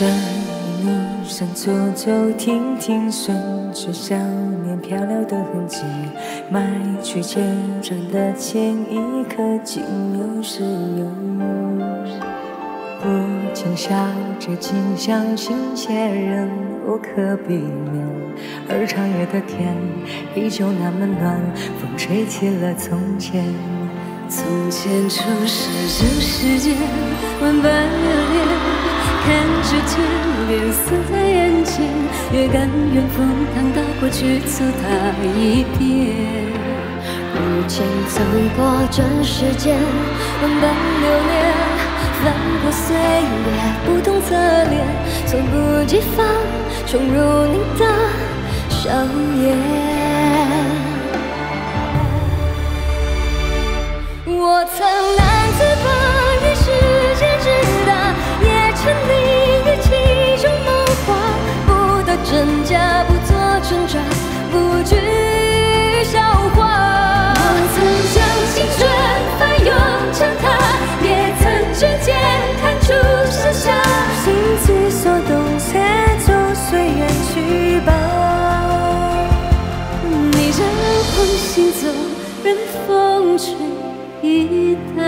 这一路上走走停停，顺着想念漂流的痕迹，迈去前程的前一刻，竟有始有终。不禁笑着，竟相信些人无可避免，而长夜的天依旧那么暖，风吹起了从前。从前初识这世间，万般留恋，看着天边死在眼前，也甘愿赴汤蹈火去走它一遍。 如今走过这世间，万般留恋，翻过岁月，不同侧脸，猝不及防冲入你的笑颜。我曾难自拔于世界之大，也沉溺于其中梦话，不得真假，不做挣扎，不惧笑话。我曾将青春翻涌成她，也曾指尖弹出盛夏， 心之所动，且就随缘去吧。 你任风行走，任风吹一淡。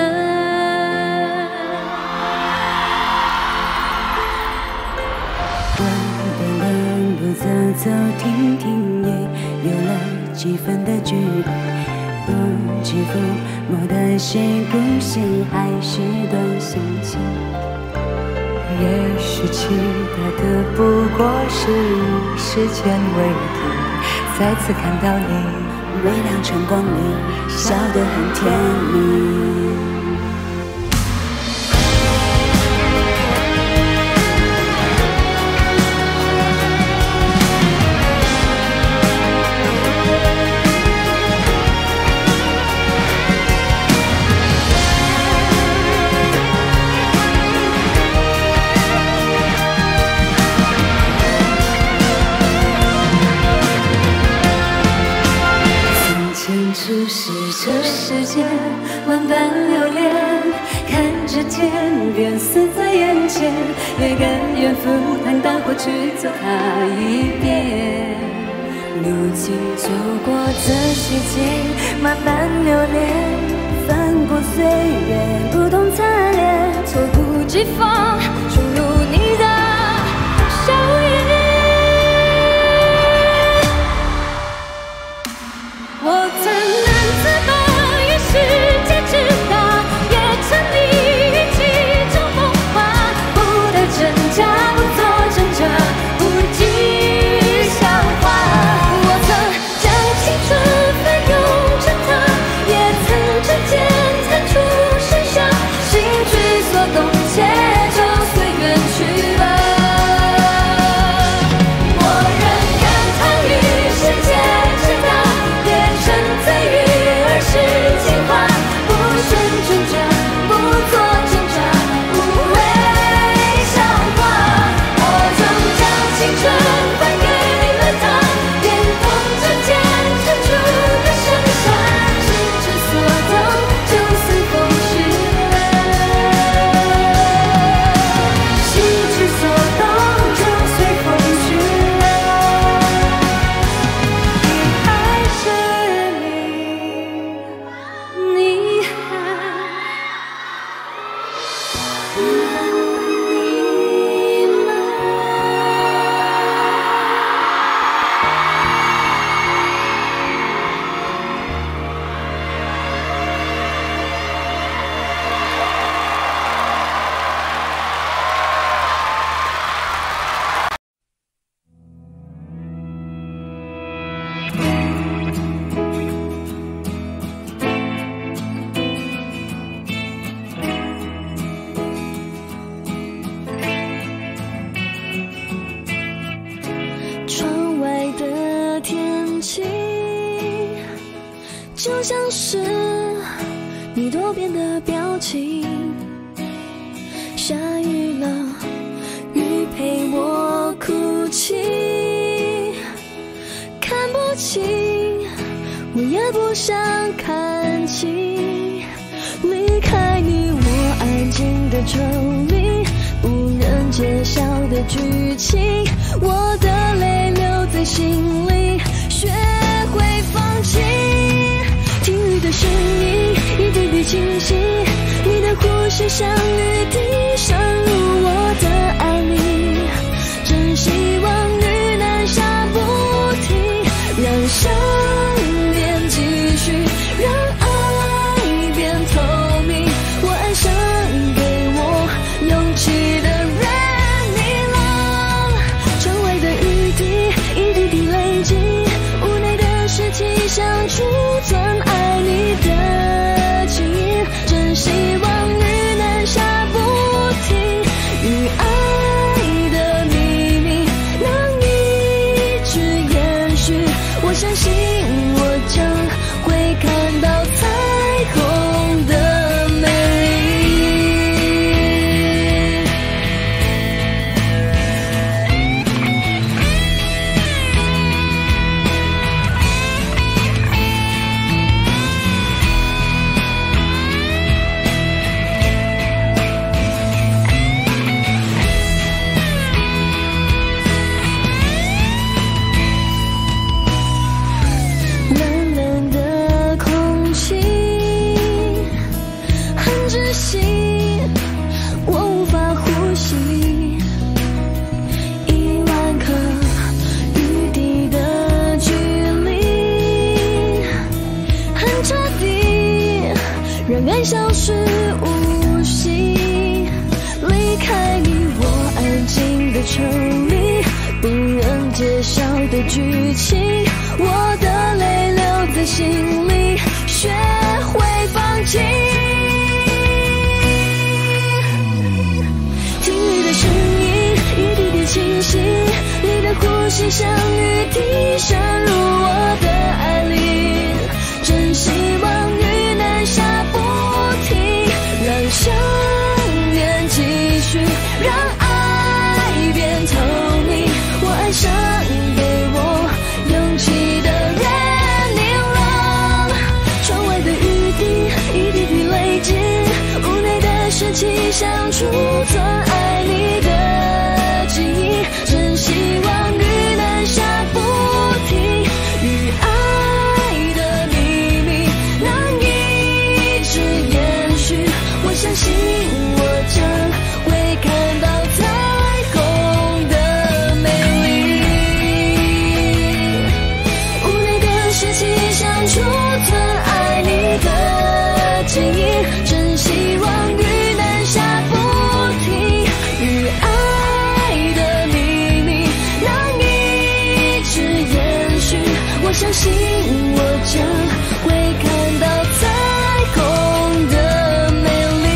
短短的路走走停停，也有了几分的距离。不知抚摸的是故事，还是段心情？也许期待的不过是一时间为题，再次看到你。微亮晨光里，笑得很甜蜜。初识这世间，万般留恋，看着天边死在眼前，也甘愿赴汤蹈火去走它一遍。如今走过这世间，万般留恋，翻过岁月，不同侧脸， 猝不及防冲入你的笑颜。我曾难自拔于世界之大，也沉溺于其中风华，不得真假，不做挣扎，不惧笑话。我曾将青春翻涌成她，也曾指尖弹出盛夏，心之所动，且就随缘去吧。我仍感叹于世界之大，沉醉于儿时情话，不选挣扎，不做挣扎，不为笑话。我终将青春还给了他，连同指尖弹出的盛夏，心之所动，就随风去了。心之所动，就随风去了。 还是你还爱你吗？ 窗外的天气，就像是你多变的表情。下雨了，雨陪我哭泣，看不清，我也不想看清。离开你，我安静的抽离， 无人揭晓的剧情，我的泪留在心里，学会放弃。听雨的声音一滴滴清晰，你的呼吸像雨滴渗入我的爱里，真希望雨能下不停，让想念继续，让爱变透明。我爱上给我勇气的人，你了。窗外的雨滴一滴滴累积，无奈的事情想储存爱你的记忆，真希望雨能下不停，与爱的秘密能一直延续。我相信我将会看到彩虹的美冷冷的空气很窒息，我无法呼吸。10000颗雨滴的距离很彻底，让爱消失无息。离开你我安静的城里，不人揭晓的剧情，我的泪留在心里，学会放弃。听雨的声音一滴滴清晰，你的呼吸像雨滴渗入我的爱里，真希望雨能下不停，让想念继续，让爱变透明。我爱上给我勇气的人，你了。窗外的雨滴一滴滴累积，无奈的事情想储存爱你的记忆，真希望雨能下不停，与爱的秘密能一直延续。我相信我将会看到彩虹的美丽，无奈的事情想储存爱你的记忆，真希望雨能下不停，与爱的秘密能一直延续。我相信我将会看到彩虹的美丽。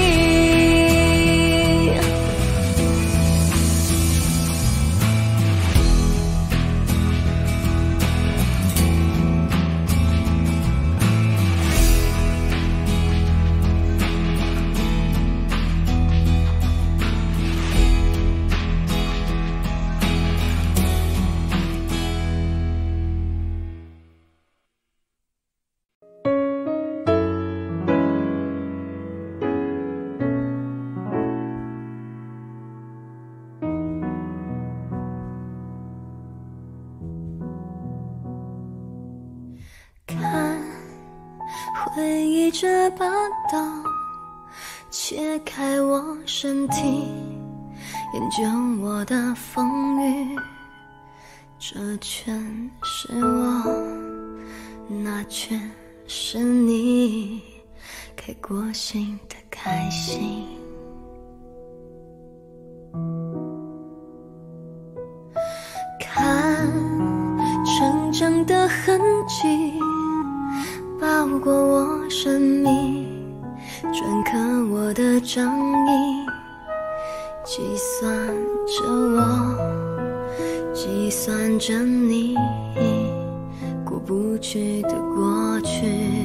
看回忆这把刀，切开我身体，研究我的风雨。这全是我，那全是你，开过心的开心。看成长的痕迹，包裹我生命，篆刻我的掌印，计算着我，计算着你过不去的过去。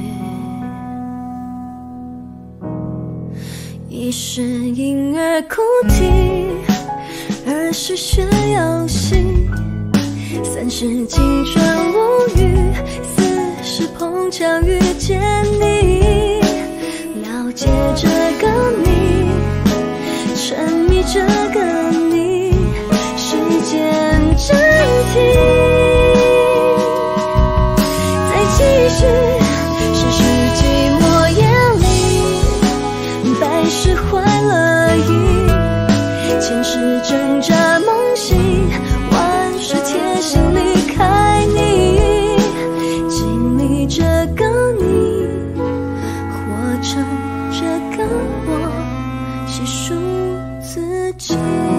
一是婴儿哭啼，二是学游戏，三是青春无语，四是碰巧遇见你，了解这个你，沉迷撑着跟我细数自己。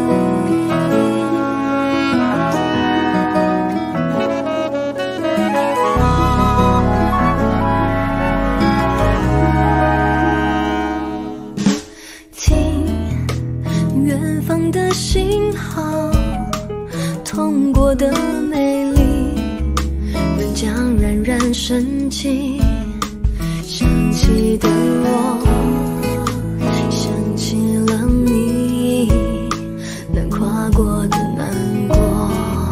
远方的信号，痛过的美丽，仍将冉冉升起。想起的我，想起了你，难跨过的难过。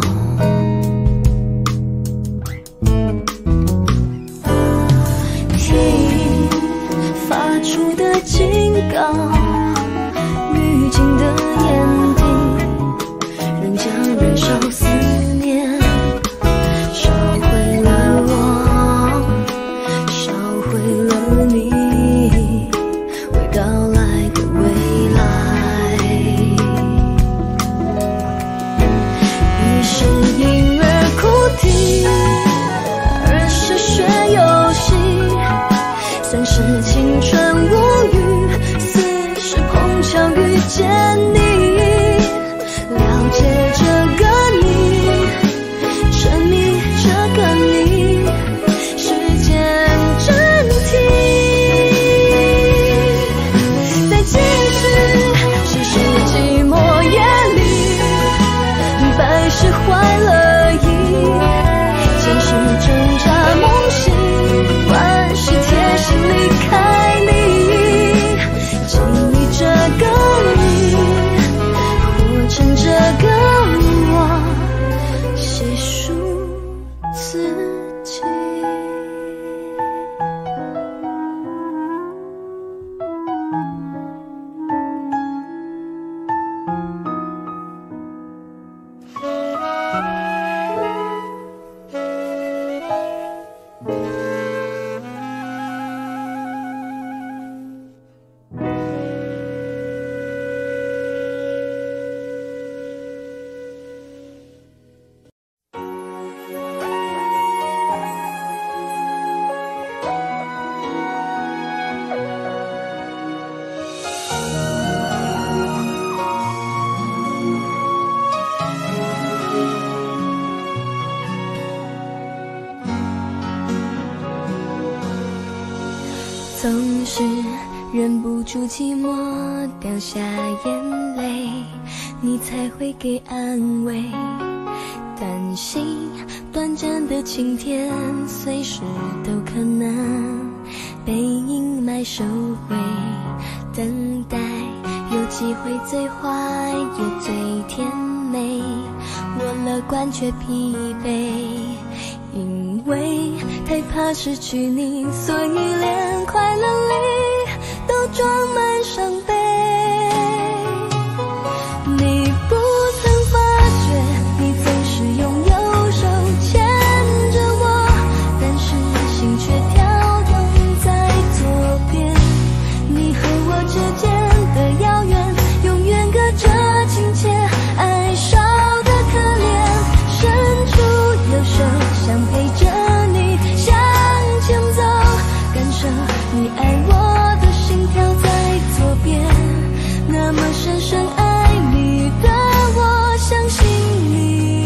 听发出的警告，预警的眼底，仍将燃烧思念，烧毁了我，烧毁了你，未到来的未来。一是婴儿哭啼，二是学游戏，三是青春无语，碰巧遇见你，了解这个你，沉迷这个你，时间真谛。在即使寂寞夜里，百事坏了意，前世挣扎梦醒，万事贴心离开你。这个你，活成这个我，细数自己。总是忍不住寂寞，掉下眼泪，你才会给安慰。担心短暂的晴天，随时都可能被阴霾收回。等待有机会，最坏也最甜美。我乐观却疲惫，因为太怕失去你，所以连快乐里都装满伤悲。你不曾发觉，你总是用右手牵着我，但是心却跳动在左边。你和我之间的遥远，永远隔着亲切，爱少的可怜，伸出右手想陪着你向前走，感受你爱我的心跳在左边，那么深深爱你的我，相信你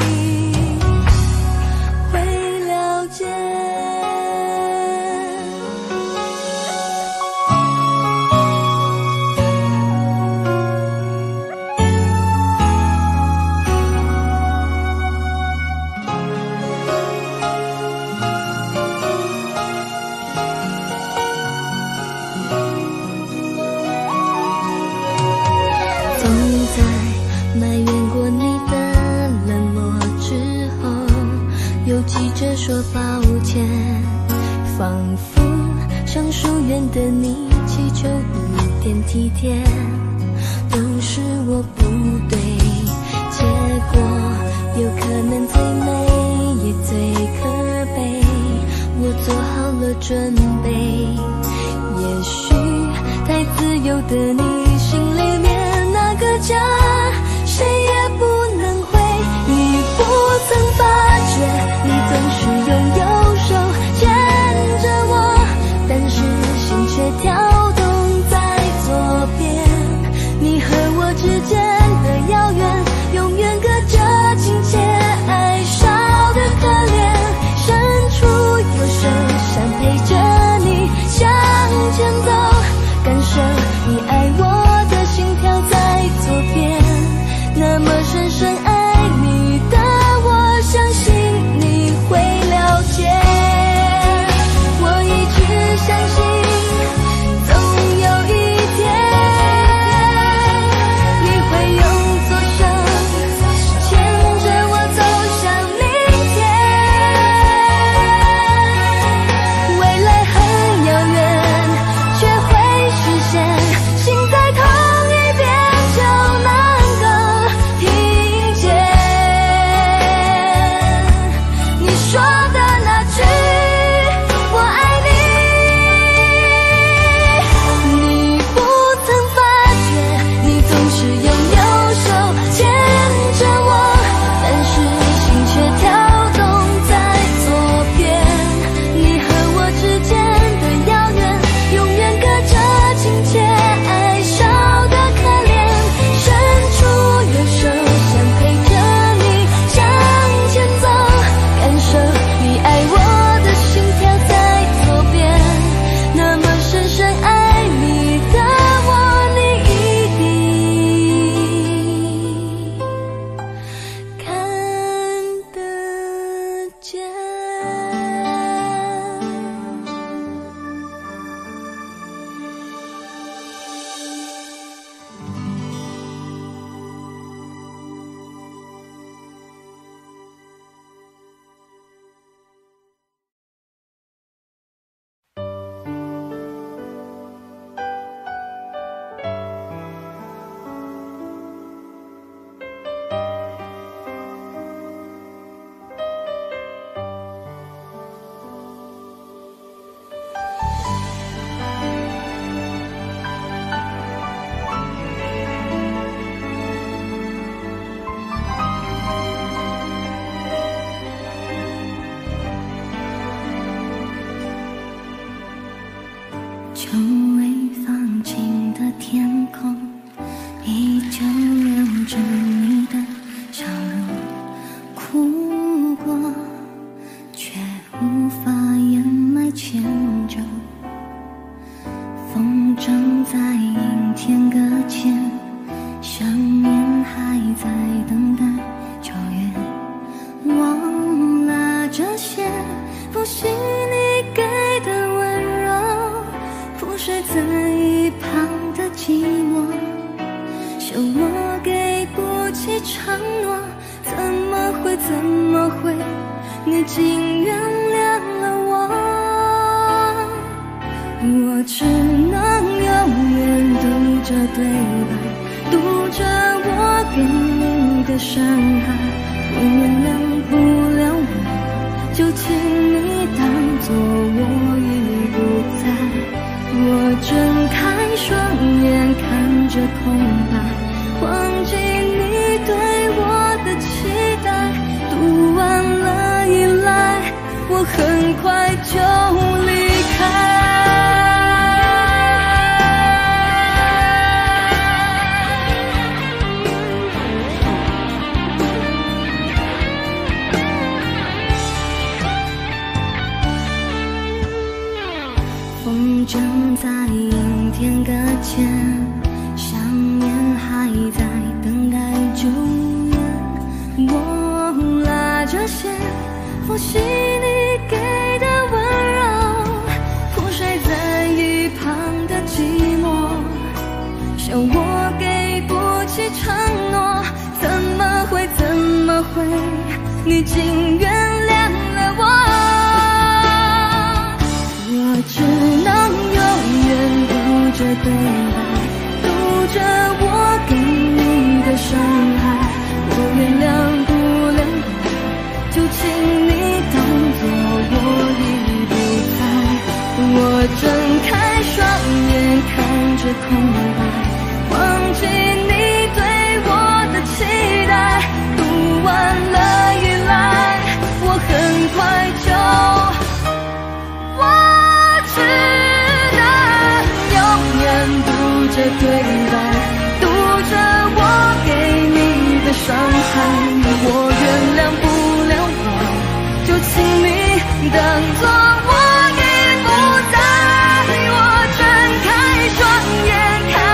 会了解。埋怨过你的冷漠之后，又急着说抱歉，仿佛向疏远的你祈求一点体贴，都是我不对，结果有可能最美也最可悲，我做好了准备，也许太自由的你心里面那个家谁也不能回，你不曾发觉，你总是用右手牵着我，但是心却跳你爱我的心跳在左边，那么深深爱你的我，相信你会了解。我一直相信总有一天你会用左手牵着我走向明天。未来很遥远却会实现，心在痛一遍就能够听见你说的那句我爱你。你不曾发觉你总是用右手牵着我，但是心却跳动在左边。你和我之间的遥远永远隔着亲切，爱少的可怜，伸出右手想陪着你向前走，感受你爱我的心跳在左边，那么深深爱你的我，你一定看得见。 久未放晴的天空，依旧留着你的笑容。哭过，却无法掩埋歉疚。风筝在阴天搁浅，想念还在等待救援。忘了这些，复习你给的温柔，覆水在一旁的寂寞，是我给不起承诺，怎么会，你竟原谅了我？我只能永远读着对白，读着我给你的伤害。我原谅不了我，就请你当作我已不在。我睁开双眼看着空白，忘记你对我的期待。读完了依赖，我很快就离开。风筝在阴天搁浅，想念还在等待救援。忘了这些，复习你给的温柔，覆水在一旁的寂寞，是我给不起承诺，怎么会，你竟原谅了我？我只能永远读着对白，读着我给你的伤害。我原谅不了我，就请你当作我已不在。我睁开双眼看着空白，忘记你对我的期待。读完了依赖，我很快就只能永远读着对白，读着我给你的伤害。我原谅不了我，就请你当作我已不在。我睁开双眼看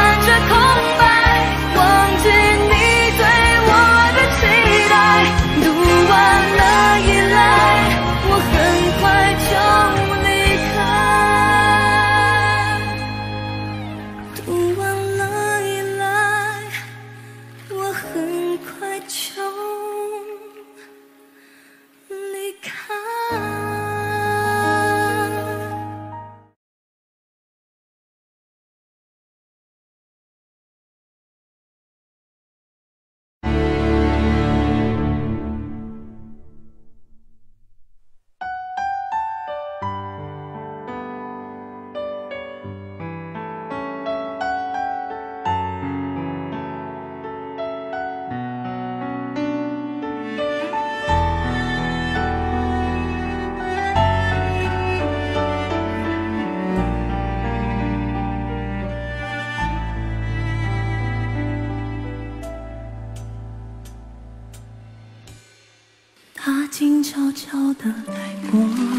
静悄悄地来过，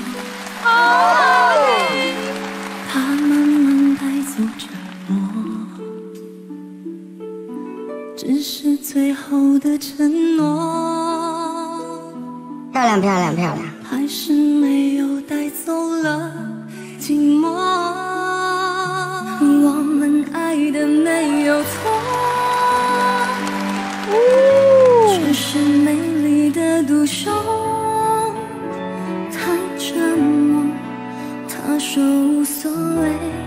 它慢慢带走沉默，只是最后的承诺。 漂亮漂亮漂亮， 还是没有带走了寂寞。我们爱的没有错，只是美丽的独秀太折磨。他说无所谓，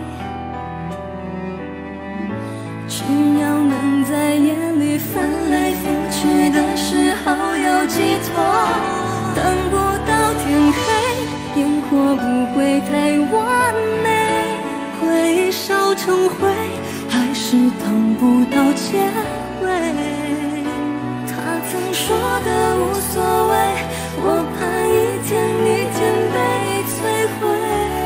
只要能在夜里翻来覆去的时候有寄托。等不到天黑，烟火不会太完美，回忆烧成灰，还是等不到结尾。他曾说的无所谓，我怕一天一天被摧毁。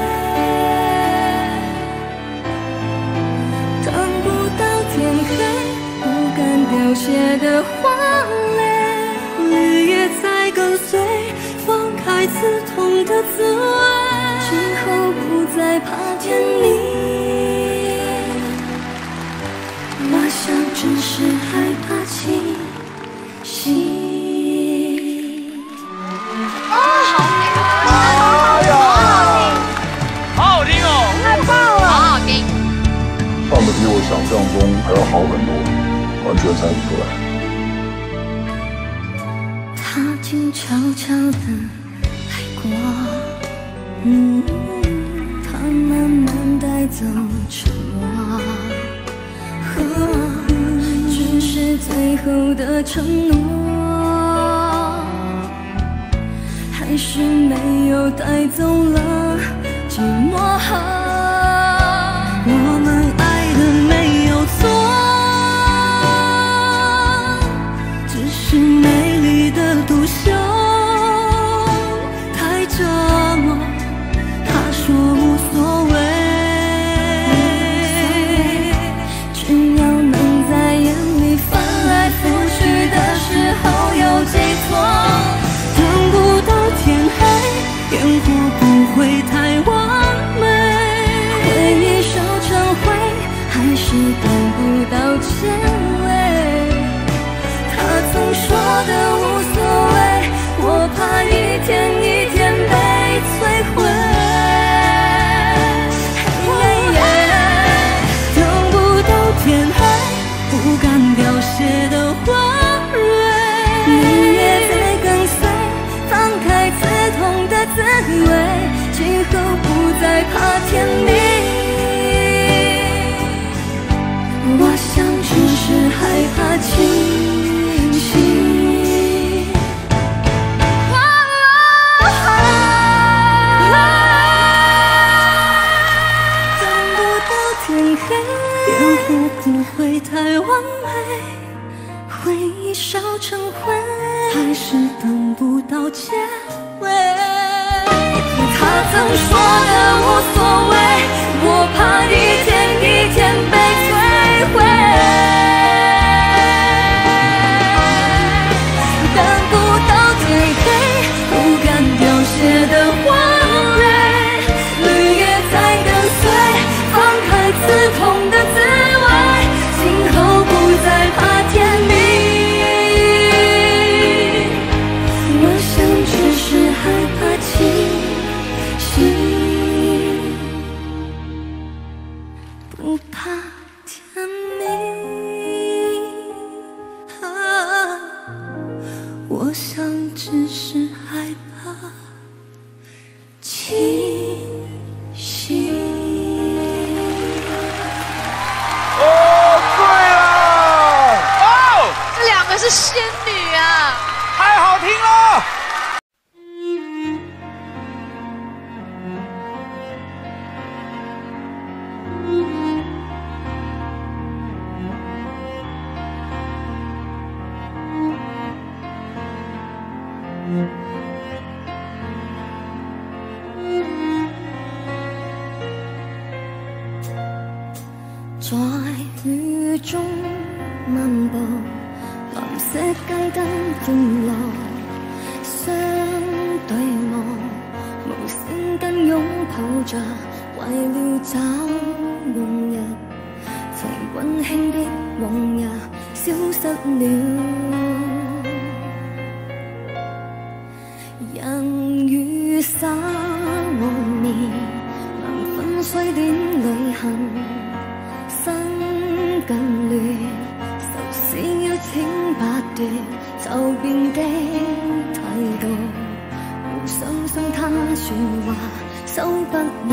等不到天黑，不敢凋谢的花蕾，绿叶在跟随，放开刺痛的滋味，今后不再怕天明。我想只是害怕清醒。 好听哦，太棒了，好好听。 唱的比我想象中还要好很多，完全猜不出来。 他静悄悄地来过，他慢慢带走沉默，只是最后的承诺，还是没有带走了寂寞。我们爱的没有错，只是美丽的独秀太折磨。他说无所谓，只要能在眼里翻来覆去的时候有寄托。等不到天黑，烟火不会太完美，回忆烧成灰，还是等不到结尾。他曾说的无所谓，我怕一天一天被摧毁。等不到天黑，不敢凋谢的花蕊，绿叶在跟随，放开刺痛的滋味，今后不再怕天明。我想只是害怕清醒。等不到天黑，烟火不会太完美，回忆烧成灰，还是等不到结尾。他曾说的无所谓，我怕一天一天被摧毁。等不到天黑，不敢凋谢的花蕊，绿叶在跟随，放开刺痛的滋味，今后不再怕天明。我想只是害怕清醒，不怕天明。我想只是害怕清醒。 哦，对了，哦， 这两个是仙女啊！ 太好听了。 在雨中漫步，藍色街燈跌落， 对我無聲跟擁抱着，為了找夢日，曾溫馨的往日消失了。人如沙和面，能分水點旅行，心更亂，愁思邀請拔斷，就變的態度，互相信他說話收不了。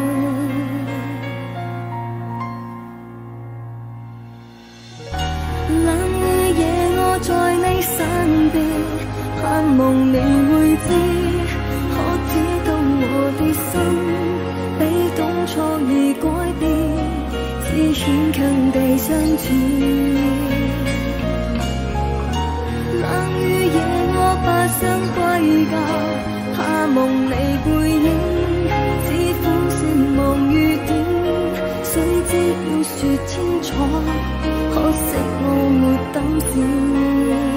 冷雨夜我在你身邊，盼望你會知，可知道我的心比當初已改變，只牽強地相處。冷雨夜我不想歸家，怕夢你背影，只苦笑望雨點，誰知要說清楚，可惜我沒膽笑。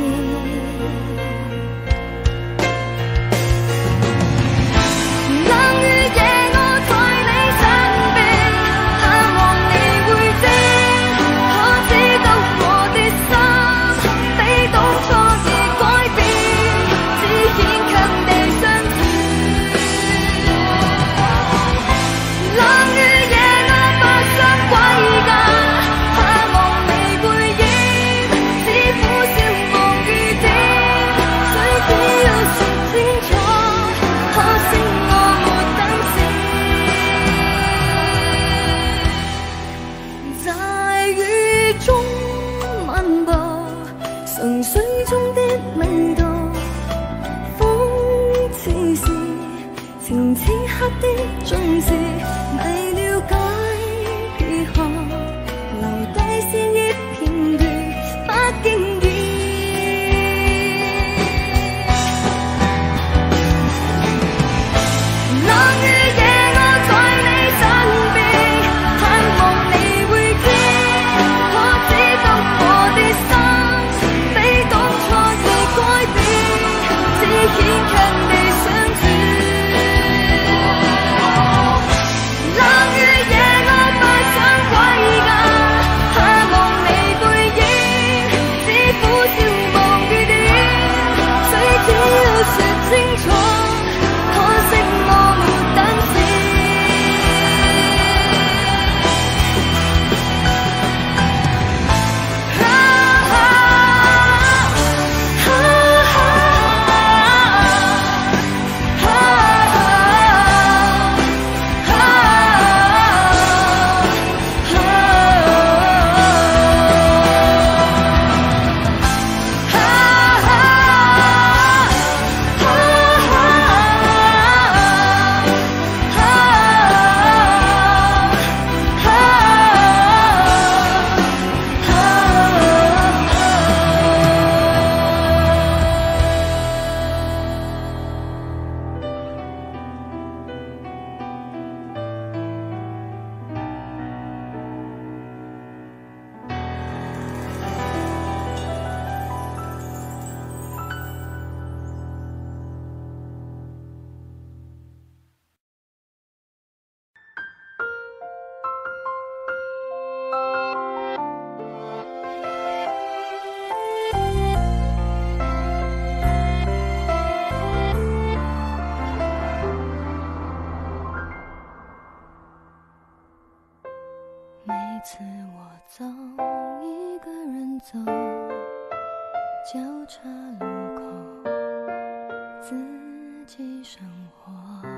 每次我走，一个人走，交叉路口，自己生活。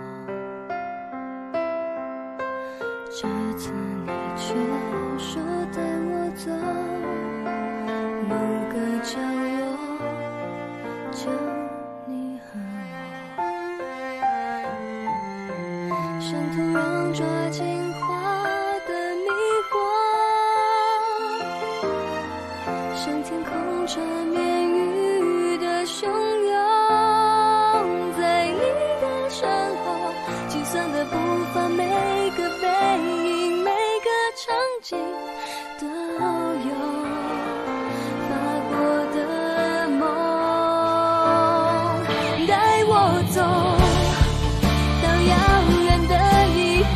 这次你却说带我走，某个角落，就你和我，像突然抓紧花的迷惑，像天空缠绵雨的汹涌，在你的身后，计算的步伐，每个背影，每个场景都有发过的梦，带我走到遥远的以后，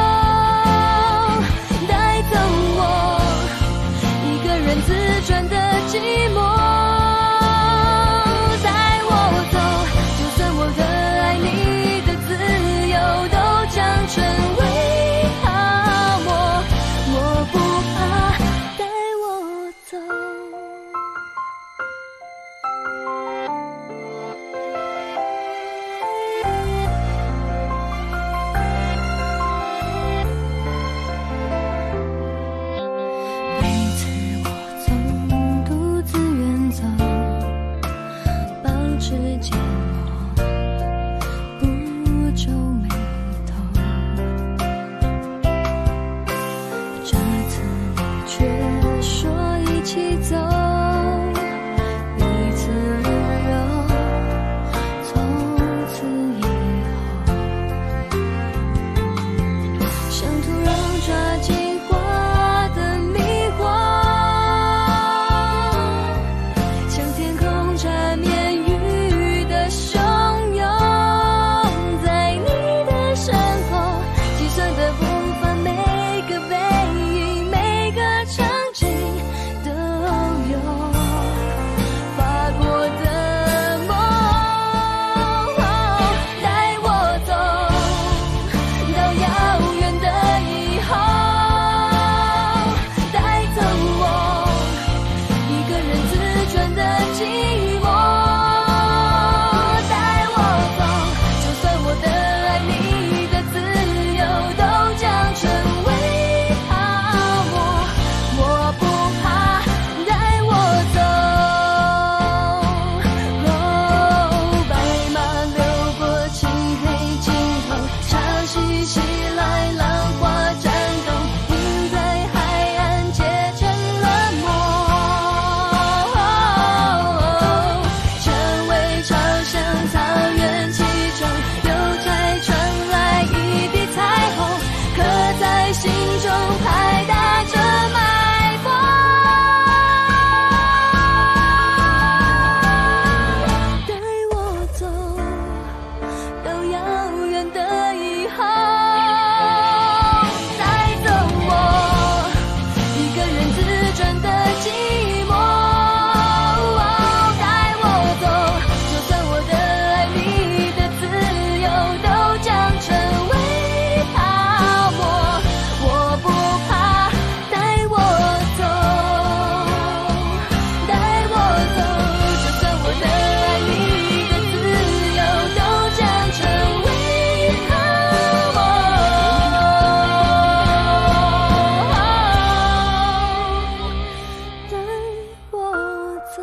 带走我一个人自转的寂寞。带我走，就算我的爱你的自由都将成为泡沫，我不怕，带我走。每次我总独自远走，保持缄默，不皱眉头。这次你却说一起走，一次温柔，从此以后，像突然抓紧花的迷惑，像天空缠绵雨的汹涌，在你的身后，计算的步伐，每个背影，每个场景都有划过的梦。带我走到遥远的以后，带走我一个人自转的寂寞。带我走，就算我的爱你的自由都将成为泡沫，我不怕，带我走。白马流过漆黑尽头，潮汐袭来，浪花颤动，云在海岸结成了膜。蔷薇朝向草原启程，邮差传来一地彩虹，刻在心中，拍打着脉搏。带我走到遥远的以后，带走我一个人自转的寂寞。带我走，就算我的爱你的自由都将成为泡沫，我不怕，带我走，带我走，就算我的爱你的自由都将成为泡沫，带我走。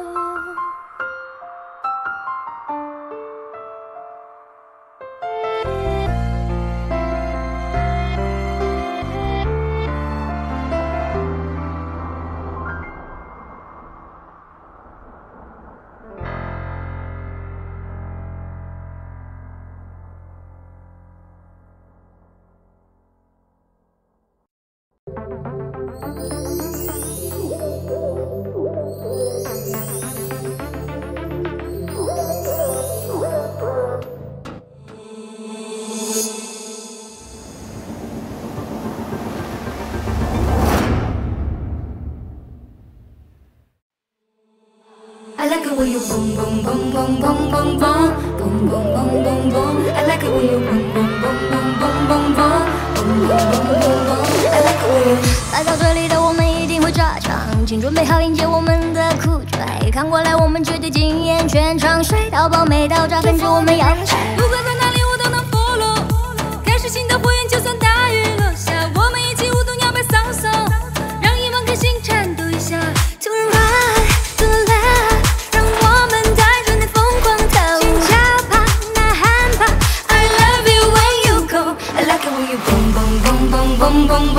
I like it when you boom boom boom boom boom boom boom boom boom boom boom boom. I like it when you boom boom boom boom boom boom boom boom boom boom boom. I like it when you 来到这里的我们一定会炸场，请准备好迎接我们的酷拽。看过来，我们绝对惊艳全场，帅到爆，美到炸，跟着我们摇摆。 不管在哪里我都能 follow， 开始新的火焰，就算大雨落下，我们一起舞动摇摆扫扫，让夜晚开心颤抖一下。 To the right, to the left， 让我们带着你疯狂跳舞。 轻巧吧，呐喊吧 ，I love you when you go。I like it when you boom boom boom boom boom boom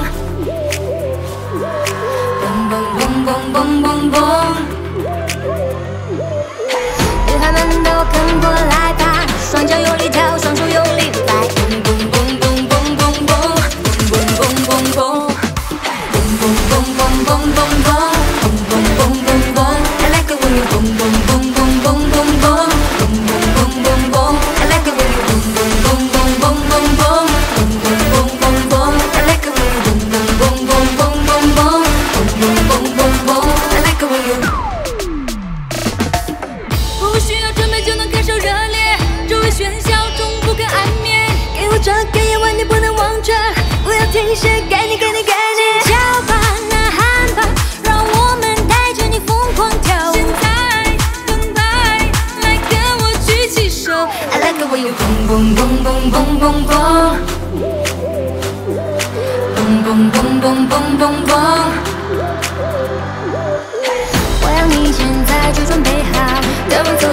boom。boom boom boom boom boom。 女孩们都跟过来吧，双脚用力跳，双手用力摆。 boom boom boom boom boom boom boom boom boom boom boom boom boom boom boom boom boom boom boom boom. I like it when you boom boom boom boom boom boom boom boom boom boom boom boom. I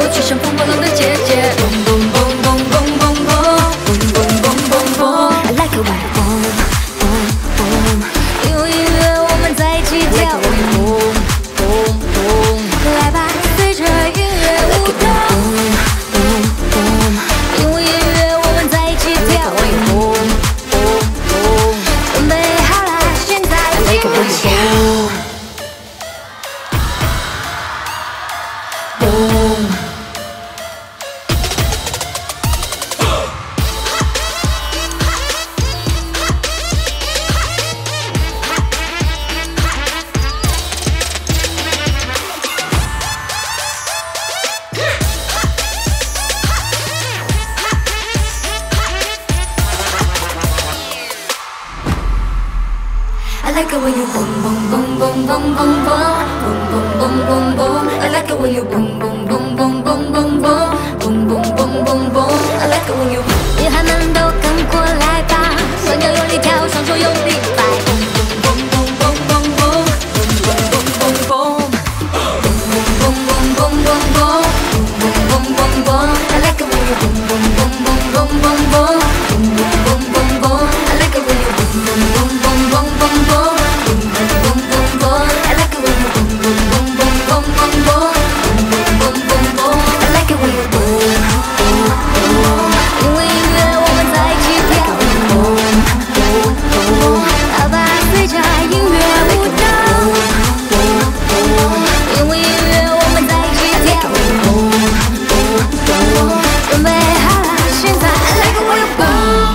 我去乘风破浪的姐姐。Boom boom boom boom boom boom boom boom boom boom boom I like it when you boom boom boom 因为音乐我们在一起跳。Boom boom boom 来吧，随着音乐舞蹈。Boom boom 因为音乐我们在一起跳。Boom boom boom 准备好了，现在进入跳。I like it when you boom boom boom boom boom boom boom boom boom boom boom I like it when you boom boom boom boom boom boom boom boom boom boom boom I like it when you 女孩们都跟过来吧，双脚用力跳，双手用力摆。boom boom boom boom boom boom boom boom boom boom boom boom boom boom boom boom boom boom I like it when you boom boom boom boom boom boom boom boom boom boom I like it when you boom boom boom boom boom boom boom I like it when you boom boom boom boom boom boom boom boom I like it when you boom boom boom 因为音乐我们在一起跳。boom boom boom 好吧，随着音乐舞蹈。boom boom 因为音乐我们在一起跳。boom boom boom 准备好了，现在 I like it when you boom。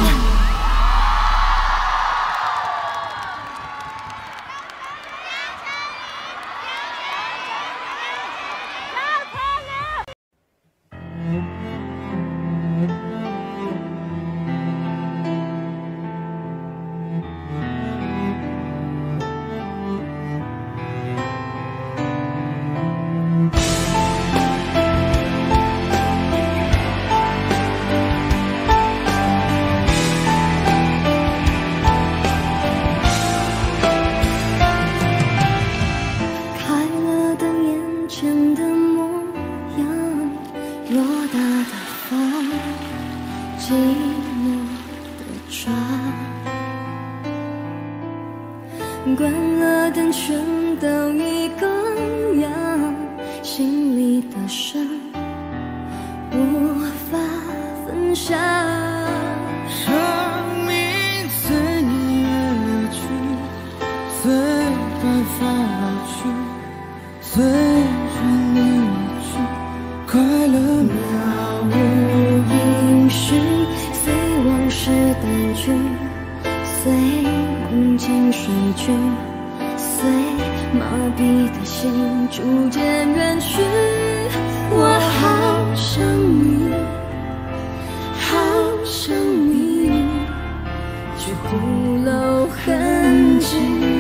关了灯，全都一个样，心里的事无法分享。 生命随年月流去，随白发老去，随着你离去，快乐渺无音讯，随往事淡去，随梦境逝去，随麻痹的心逐渐远去。我好想你，好想你，却不露痕迹。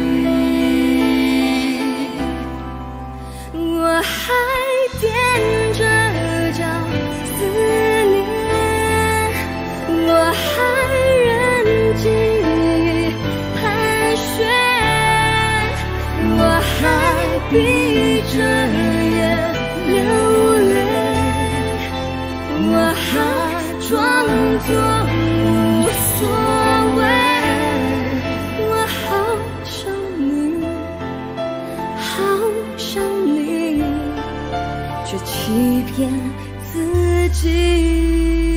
我还踮着脚思念，我还任记忆盘旋，我还闭着眼流泪，我还装作无所谓。我好想你，好想你，却欺骗自己。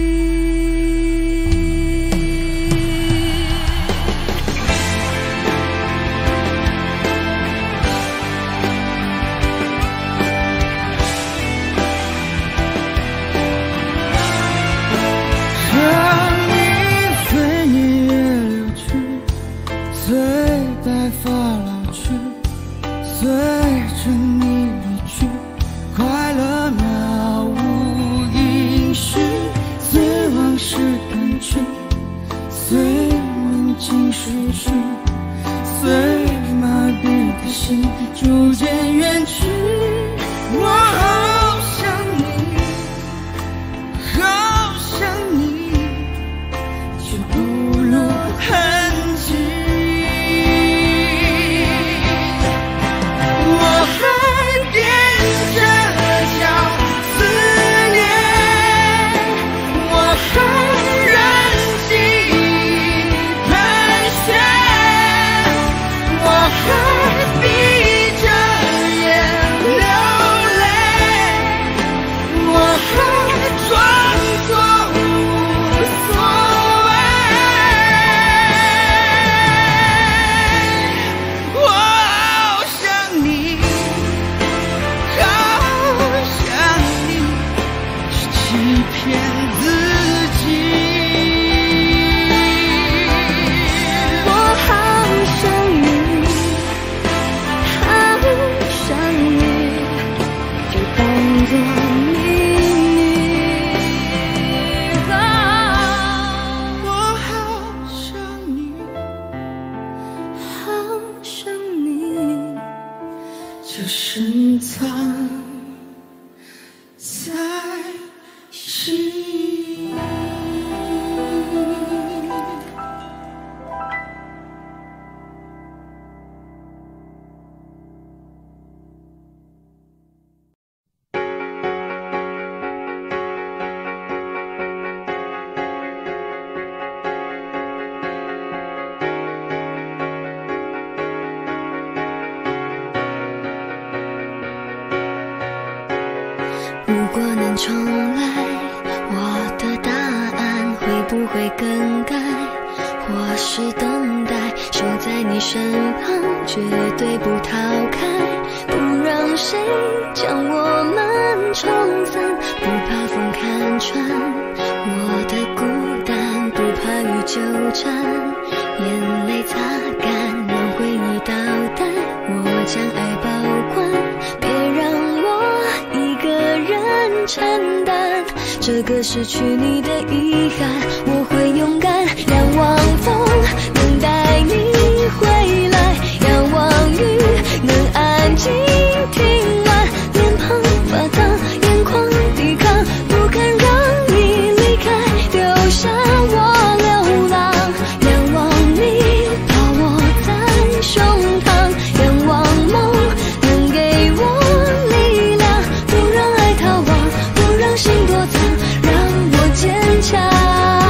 随着你离去，快乐渺无音讯，随往事淡去，随梦境逝去，随麻痹的心逐渐远去。我好想你，好想你，却不露痕迹。我还踮着脚思就深藏在心。 如果能重来，我的答案会不会更改？或是等待，守在你身旁，绝对不逃开，不让谁将我们冲散，不怕风看穿我的孤单，不怕雨纠缠，眼泪擦干，让回忆倒带，我将爱保管，别让我一个人承担这个失去你的遗憾。我会勇敢仰望风，能带你回来，仰望雨，能安静听完，脸庞发烫，眼眶抵抗，不肯让你离开，丢下我流浪。仰望你把我在胸膛，仰望梦能给我力量，不让爱逃亡，不让心躲藏，让我坚强。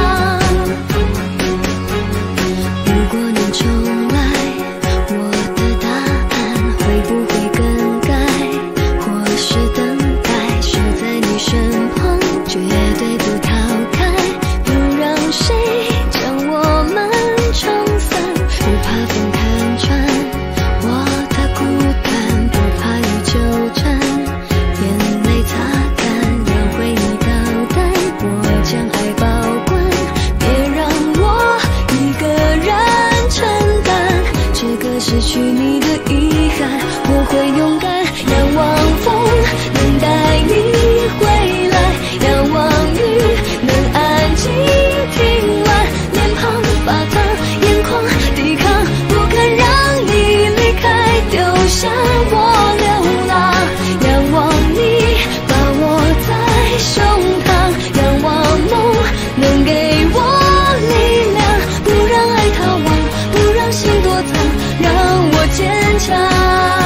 如果能重来，我的答案会不会更改？或是等待，守在你身旁，绝对不逃开，不让谁将我们冲散，不怕风看穿我的孤单，不怕雨纠缠，眼泪擦干，让回忆倒带，我将爱保管，别让我一个人承担这个失去你的遗憾。我会勇敢仰望风，能带你回来，仰望雨，能安静听完，脸庞发烫，眼眶抵抗，不肯让你离开，丢下我流浪。仰望你把我在胸膛，仰望梦能给我力量，不让爱逃亡，不让心躲藏，让我坚强。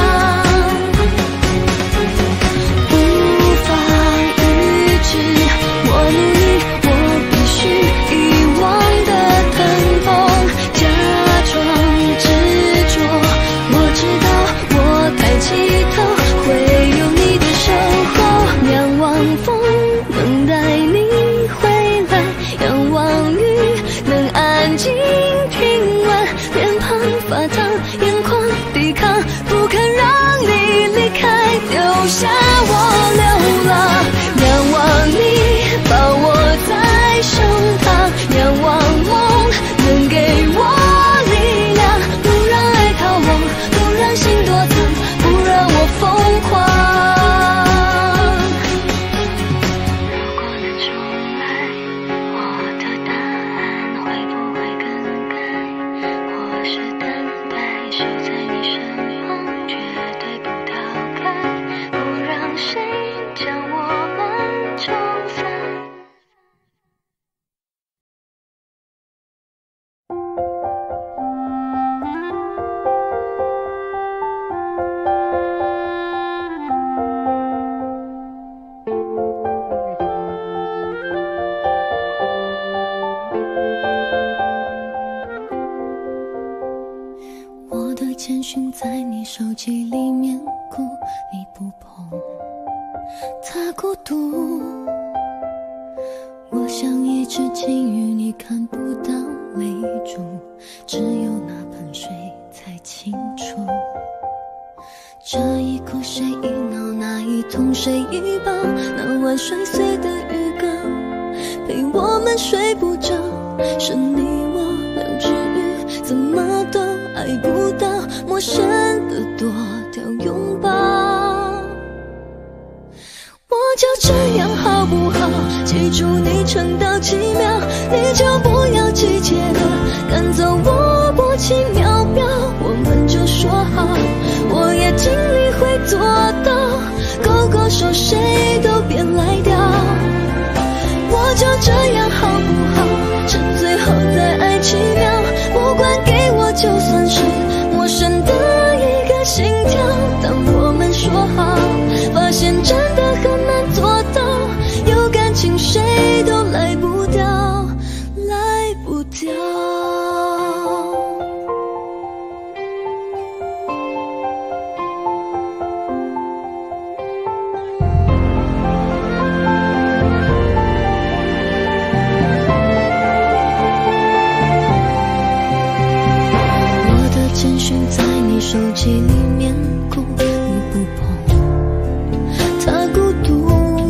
无法预知我努力，我必须遗忘的疼痛，假装执着，我知道我抬起头会有你的守候。仰望风能带你回来，仰望雨能安静听完，脸庞发烫，眼眶抵抗，不肯让你离开，丢下我流浪。仰望你把我在胸膛，仰望梦能给我力量，不让爱逃亡，不让心躲藏，不让我疯狂。如果能重来，我的答案会不会更改？或是等待，守在你身旁，绝对不逃开，不让谁将我们冲散。我的简讯在你手机里面哭，你不碰，它孤独。我像一只金鱼，你看不到泪珠，只有那盆水才清楚。这一哭谁一闹，那一痛谁一抱，那晚摔碎的浴缸，陪我们睡不着，是你我两只鱼，怎么都爱不到陌生的多条拥抱。我就这样好不好？记住你撑到几秒，你就不要急切的赶走我薄情秒表，我们就说好，我也尽力会做手机里面顾与不碰，他孤独。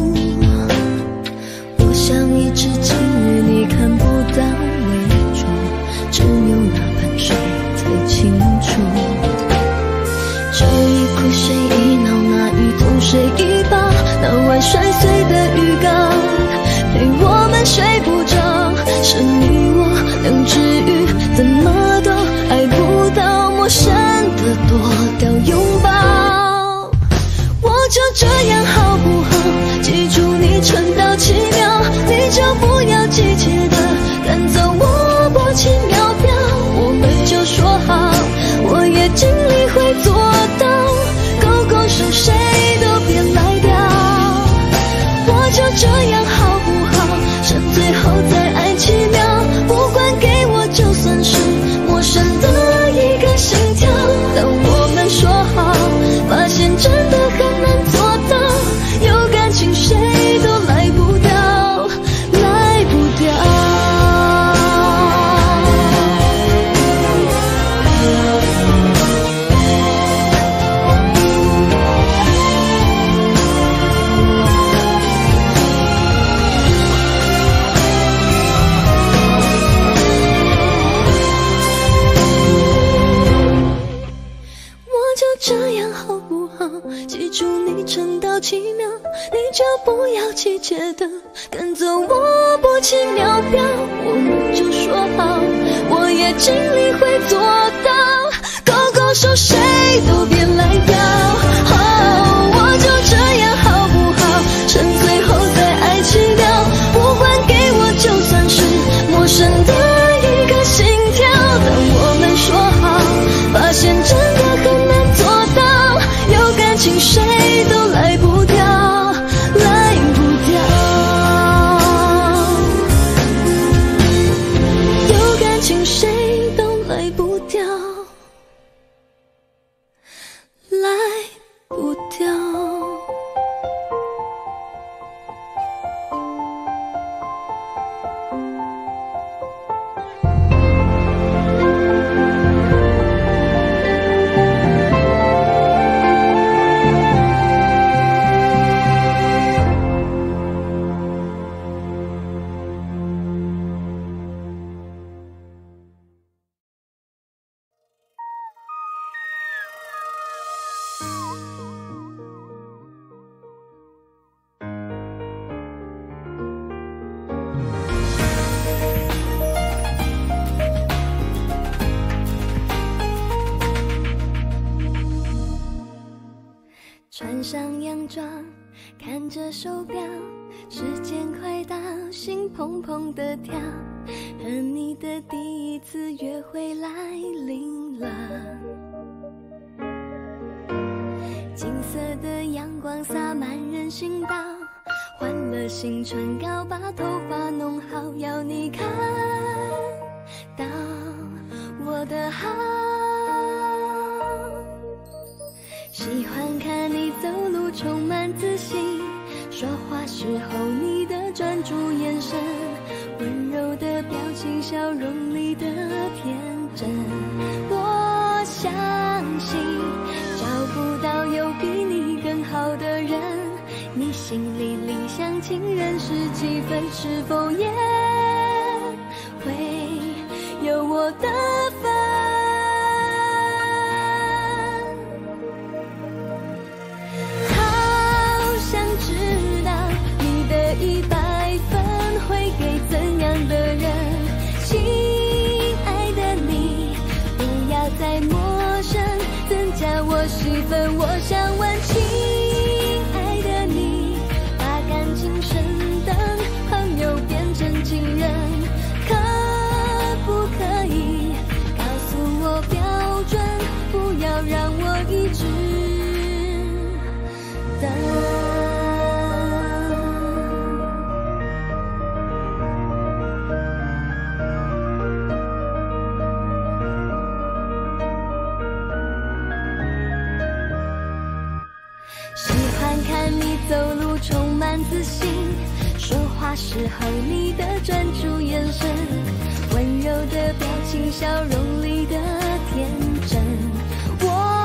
我像一只鲸鱼，你看不到尾处，只有那盆水最清楚。这一哭谁一闹，那一痛谁一抱，那晚摔碎的浴缸陪我们睡不着，是你我能治愈，怎么都爱不到陌生的躲掉拥抱。我就这样好不好？记住你撑到7秒，你就不要急切的赶走我薄情秒表。我们就说好，我也尽力会做到，勾勾手谁都别来掉。我就这样好不好？剩最后再爱7秒，不管给我就算是陌生的一个心跳。当我们说好，发现真的很难做到，有感情谁都来不掉，来不掉。这样好不好？记住你撑到7秒，你就不要急切的赶走我薄情秒表。我们就说好，我也尽力会做到，勾勾手谁都别来掉。我就这样好不好？趁最后再爱7秒，不管给我就算是陌生的一个心跳。当我们说好，发现真的很难做到，有感情谁都来不掉，来不掉。有感情谁都来不掉，来不掉。穿上洋装，看着手表，时间快到，心砰砰地跳。和你的第一次约会来临了，金色的阳光洒满人行道，换了新唇膏，把头发弄好，要你看到我的好。喜欢看你走路充满自信，说话时候你的专注眼神，温柔的表情，笑容里的天真。我相信找不到有比你更好的人，你心里理想情人是几分，是否也会有我的份？知道你的100分会给怎样的人，亲爱的你，不要再陌生，增加我10分。我想问，亲爱的你，把感情升等，朋友变成情人，可不可以告诉我标准，不要让我一直等。喜欢看你走路充满自信，说话时候你的专注眼神，温柔的表情，笑容里的天真。我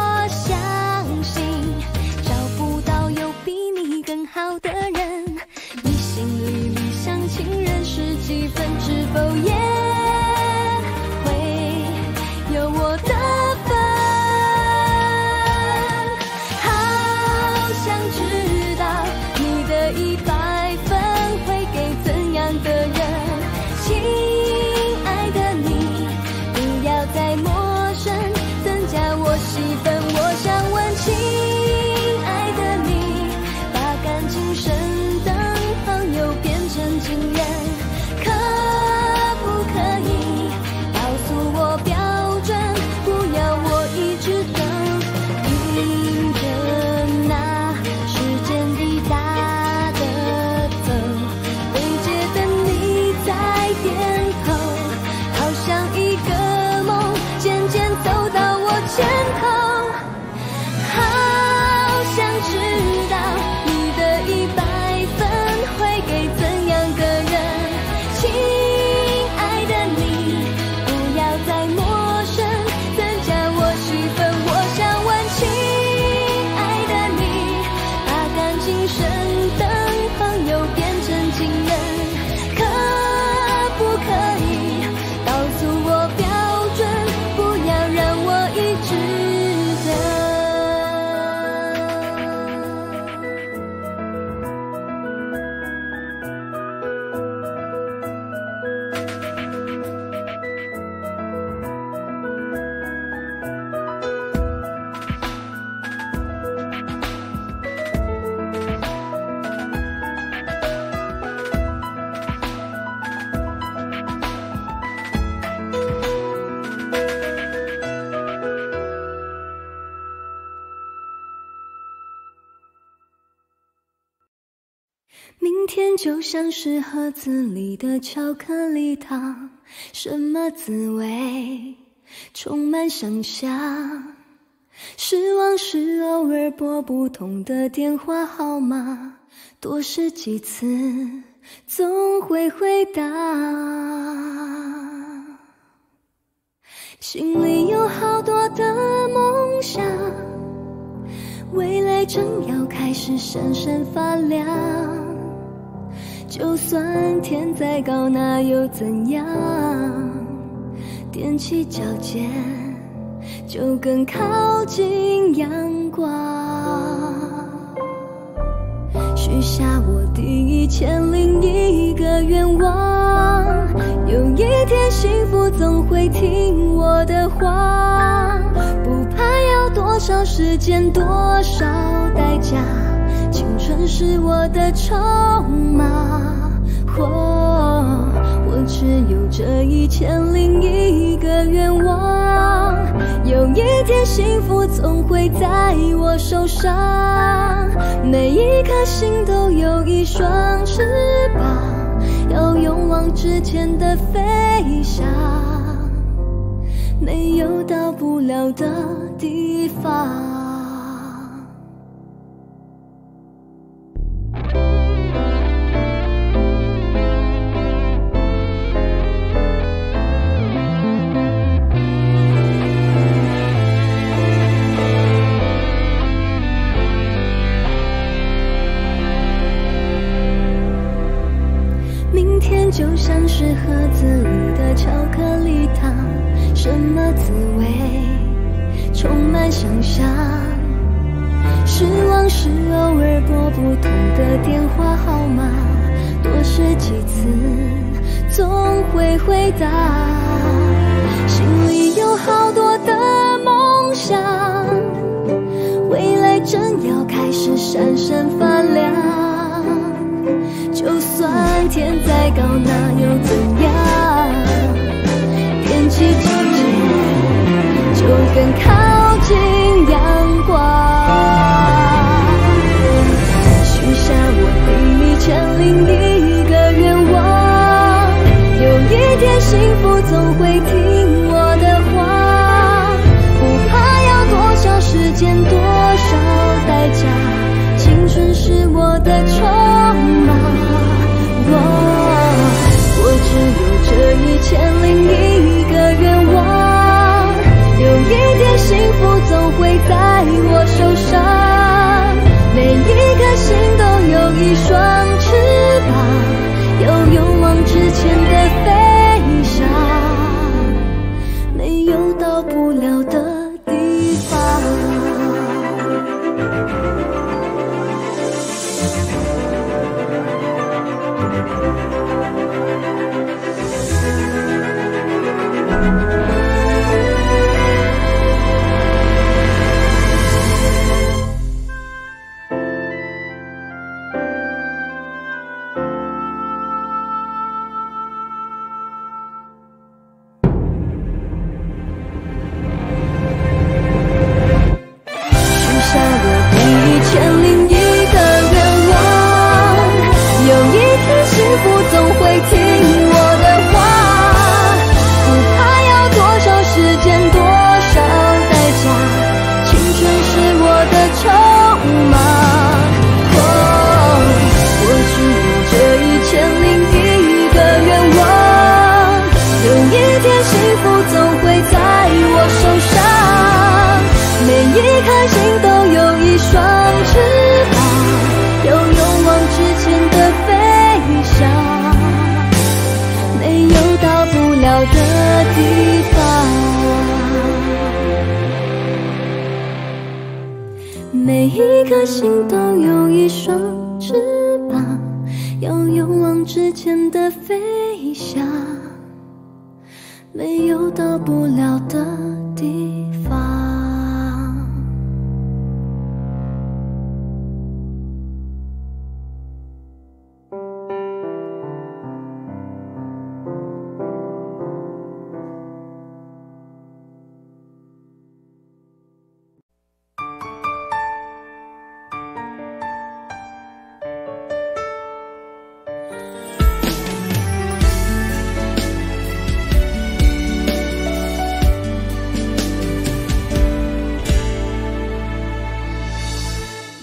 明天就像是盒子里的巧克力糖，什么滋味充满想象。失望是偶尔拨不通的电话号码，多试几次总会回答。心里有好多的梦想，未来正要开始闪闪发亮。就算天再高那又怎样，踮起脚尖就更靠近阳光。许下我第1001个愿望，有一天幸福总会听我的话。不怕要多少时间多少代价，青春是我的筹码。我只有这1001个愿望，有一天幸福总会在我手上。每一颗心都有一双翅膀，要勇往直前的飞翔，没有到不了的地方。就像是盒子里的巧克力糖，什么滋味充满想象。失望是偶尔拨不通的电话号码，多试几次总会回答。心里有好多的梦想，未来正要开始闪闪发亮。就算天再高那又怎样，踮起脚尖就更靠近阳光。许下我第1001个愿望，有一天幸福总会听我的话。不怕要多少时间多少代价，青春是我的筹码。我只有这1001个愿望，有一天幸福总会在我手上。每一颗心都有一双翅膀，要勇往直前的飞翔，没有到不了的地方。每一颗心都有一双翅膀，要勇往直前的飞翔，没有到不了的地方。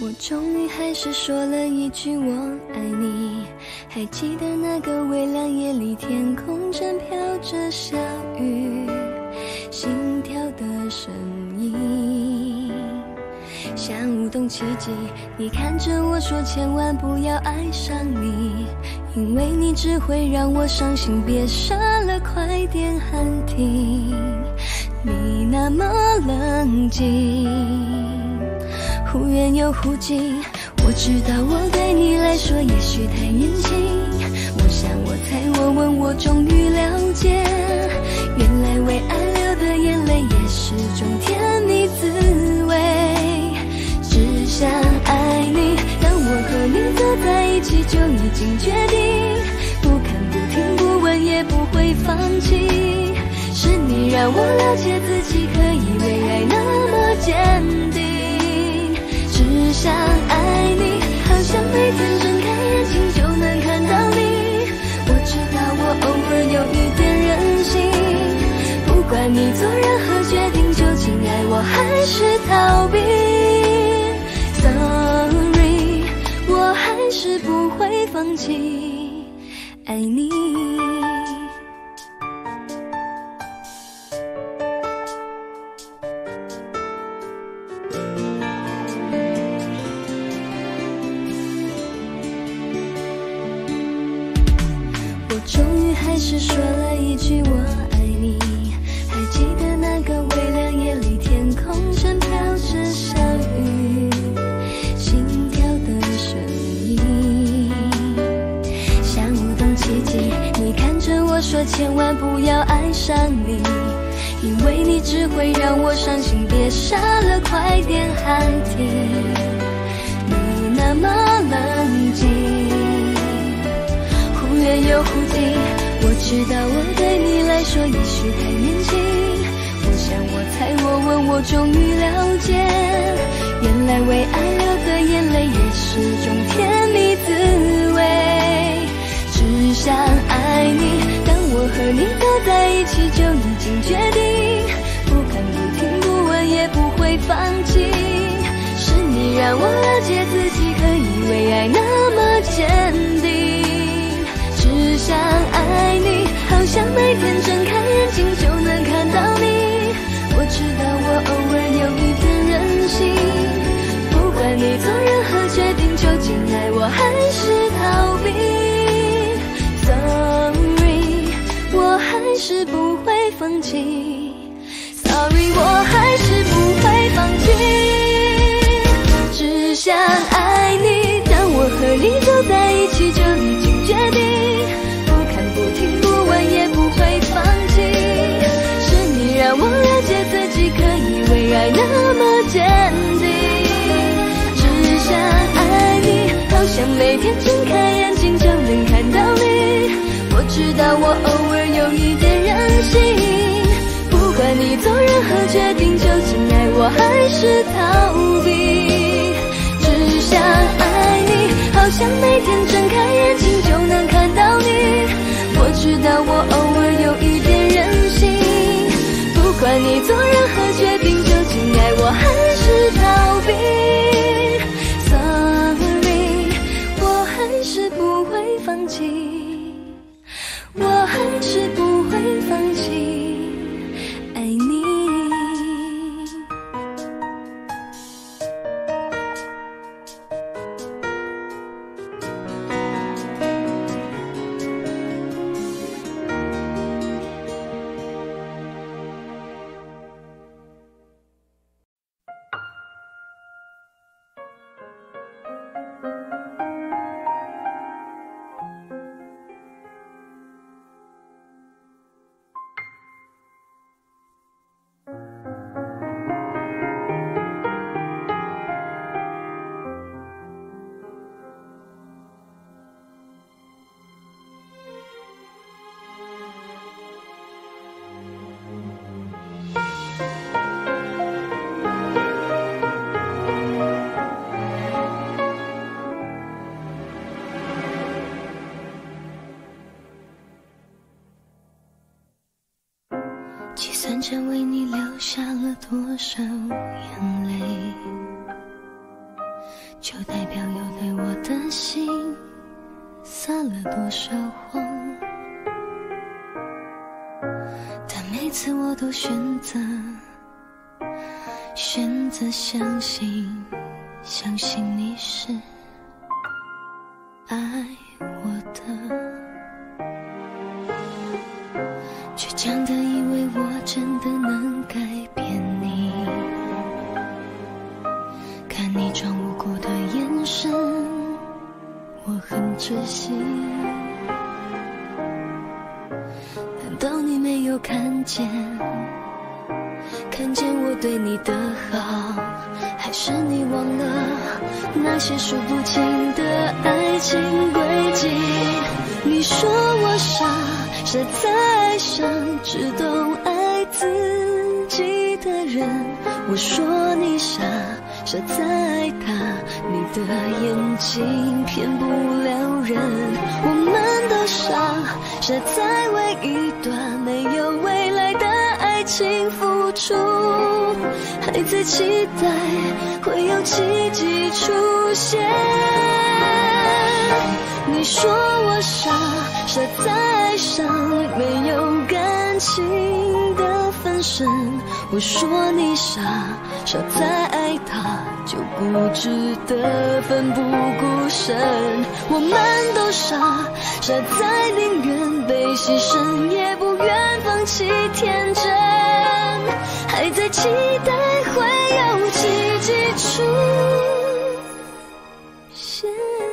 我终于还是说了一句我爱你，还记得那个微凉夜里，天空正飘着小雨，心跳的声音像舞动奇迹。你看着我说千万不要爱上你，因为你只会让我伤心，别傻了，快点喊停。你那么冷静，忽远又忽近，我知道我对你来说也许太年轻。我想我猜我问我终于了解，原来为爱流的眼泪也是种甜蜜滋味。只想爱你，当我和你走在一起就已经决定，不看不听不问也不会放弃。是你让我了解自己可以为爱那么坚定。只想爱你，好像每天睁开眼睛就能看到你。我知道我偶尔有一点任性，不管你做任何决定，究竟爱我还是逃避。Sorry， 我还是不会放弃爱你。终于还是说了一句我爱你，还记得那个微凉夜里，天空正飘着小雨，心跳的声音像舞动奇迹。你看着我说千万不要爱上你，因为你只会让我伤心，别傻了，快点喊停。你那么冷静，忽远又忽近，我知道我对你来说也许太年轻。我想我猜我问我终于了解，原来为爱流的眼泪也是种甜蜜滋味。只想爱你，当我和你走在一起就已经决定，不看不听不问也不会放弃。是你让我了解自己可以为爱那么坚定。只想爱你，好像每天睁开眼睛就能看到你。我知道我偶尔有一点任性，不管你做任何决定，究竟爱我还是逃避。Sorry， 我还是不会放弃。Sorry， 我还是不会放弃。只想爱你，当我和你走在一起就已经决定，不听不问也不会放弃。是你让我了解自己可以为爱那么坚定。只想爱你，好像每天睁开眼睛就能看到你。我知道我偶尔有一点任性，不管你做任何决定，究竟爱我还是逃避。只想爱你，好像每天睁开眼睛就能看到你。我知道我偶尔有一点任性，不管你做任何决定，究竟爱我还是逃避。Sorry， 我还是不会放弃，我还是不会放弃爱你。计算着为你流下了多少眼泪， 就代表有对我的心撒了多少谎。但每次我都选择相信你是爱我的，倔强的以为我真的能改变你，看你装无辜的眼神，我很窒息。难道你没有看见我对你的好？还是你忘了那些数不清的爱情轨迹？你说我傻在爱上只懂爱自己的人，我说你傻在爱他，你的眼睛骗不了人。我们都傻在为一段没有未来的爱情付出，还在期待会有奇迹出现。你说我傻在爱上没有感情的分身，我说你傻在爱他就固执的奋不顾身。我们都傻在宁愿被牺牲也不愿放弃天真，还在期待会有奇迹出现。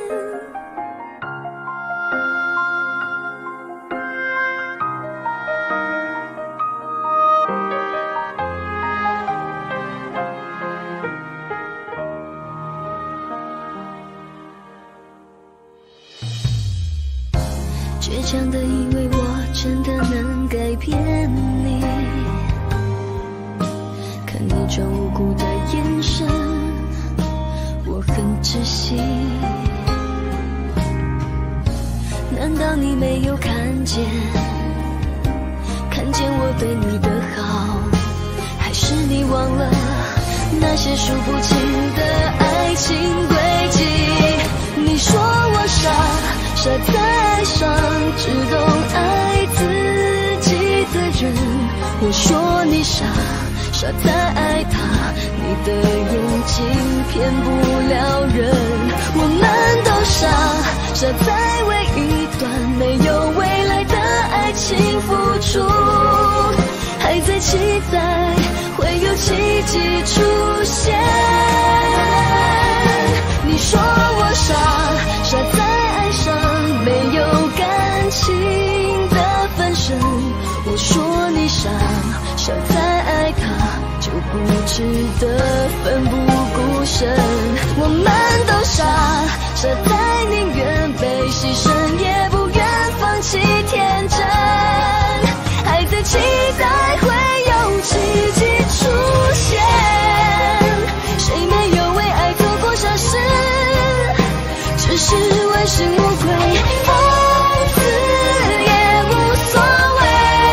倔强的以为我真的能改变你，看你装无辜的眼神，我很窒息。难道你没有看见我对你的好？还是你忘了那些数不清的爱情轨迹？你说我傻在爱上只懂爱自己的人，我说你傻在爱他，你的眼睛骗不了人。我们都傻在为一段没有未来的爱情付出，还在期待会有奇迹出现。你说我傻在爱上没有感情的分身，我说你傻在爱他就固执的奋不顾身。我们都傻在宁愿被牺牲也不愿放弃天真，还在期待会有奇迹出现。谁没有为爱做过傻事，只是问心无愧，疯子也无所谓。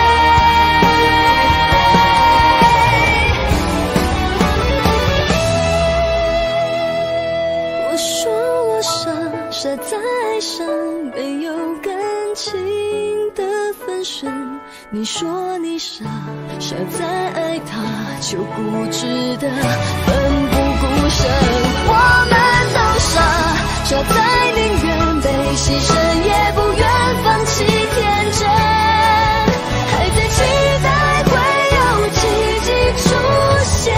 我说我傻在爱上没有感情的分身，你说你傻在爱他就固执的奋不顾身。我们都傻在宁愿被牺牲也不愿放弃天真，还在期待会有奇迹出现，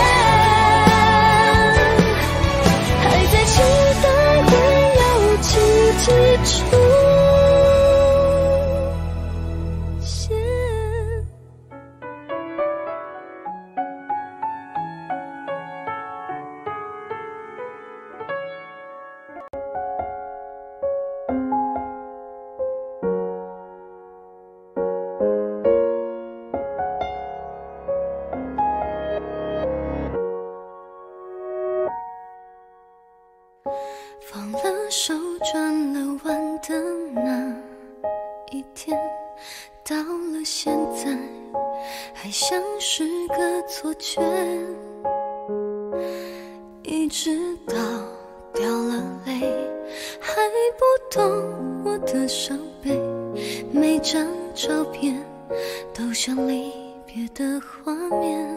还在期待会有奇迹出现。放了手转了弯的那一天，到了现在还像是个错觉，一直到掉了泪，还不懂我的伤悲，每张照片都像离别的画面。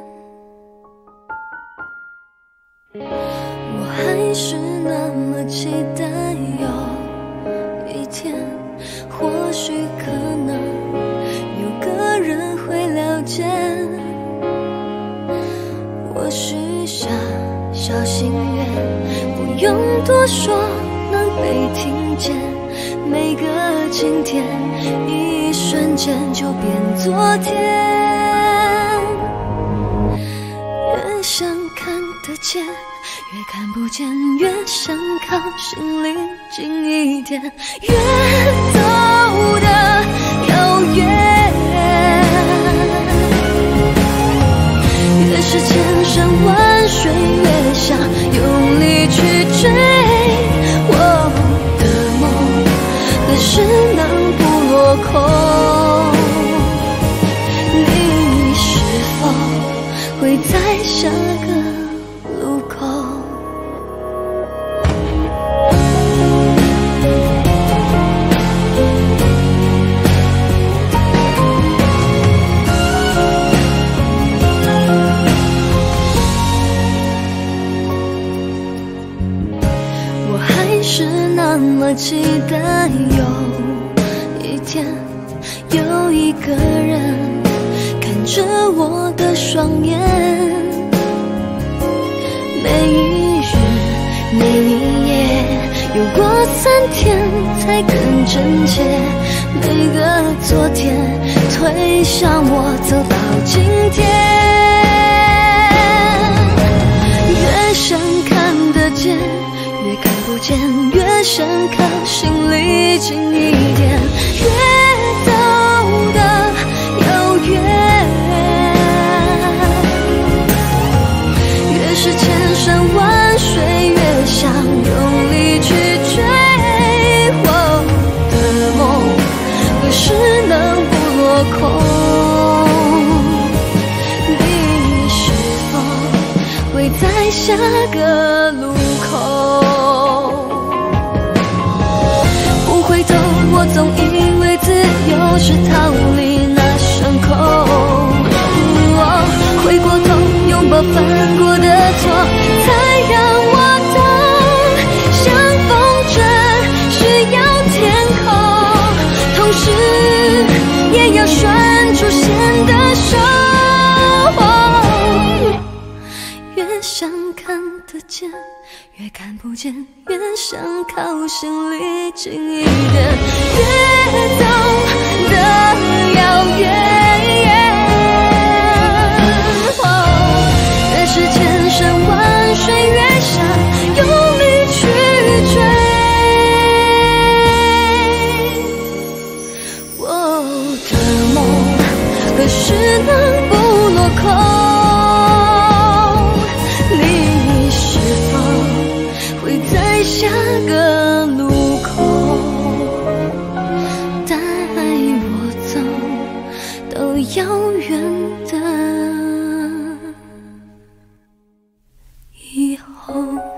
我还是那么期待有一天，或许可能有个人会了解。我许下小心愿，不用多说能被听见，每个今天一瞬间就变昨天。越想看得见，越看不见，越想靠心里近一点，越走得遥远，越是千山万水，越想用力去追。我的梦何时能不落空？你是否会在下个路口？我还是那么期待有一天，有一个人看着我的双眼，每一日每一夜有过3天才更真切，每个昨天推向我走到今天。越想看得见，越看不见，越想靠心里近一点，越走得遥远，越是千山万水，越想用力去追。我的梦何时能不落空？你是否会在下个路口？不回头，我总以为自由是逃离那伤口。回过头，拥抱犯过的错，才让我懂，像风筝需要天空，同时也要拴住线的手。越想看得见，越看不见，越想靠心里近一点，越走得遥远，越是千山万水，越想用力去追。我的梦何时能不落空？下个路口，带我走到遥远的以后。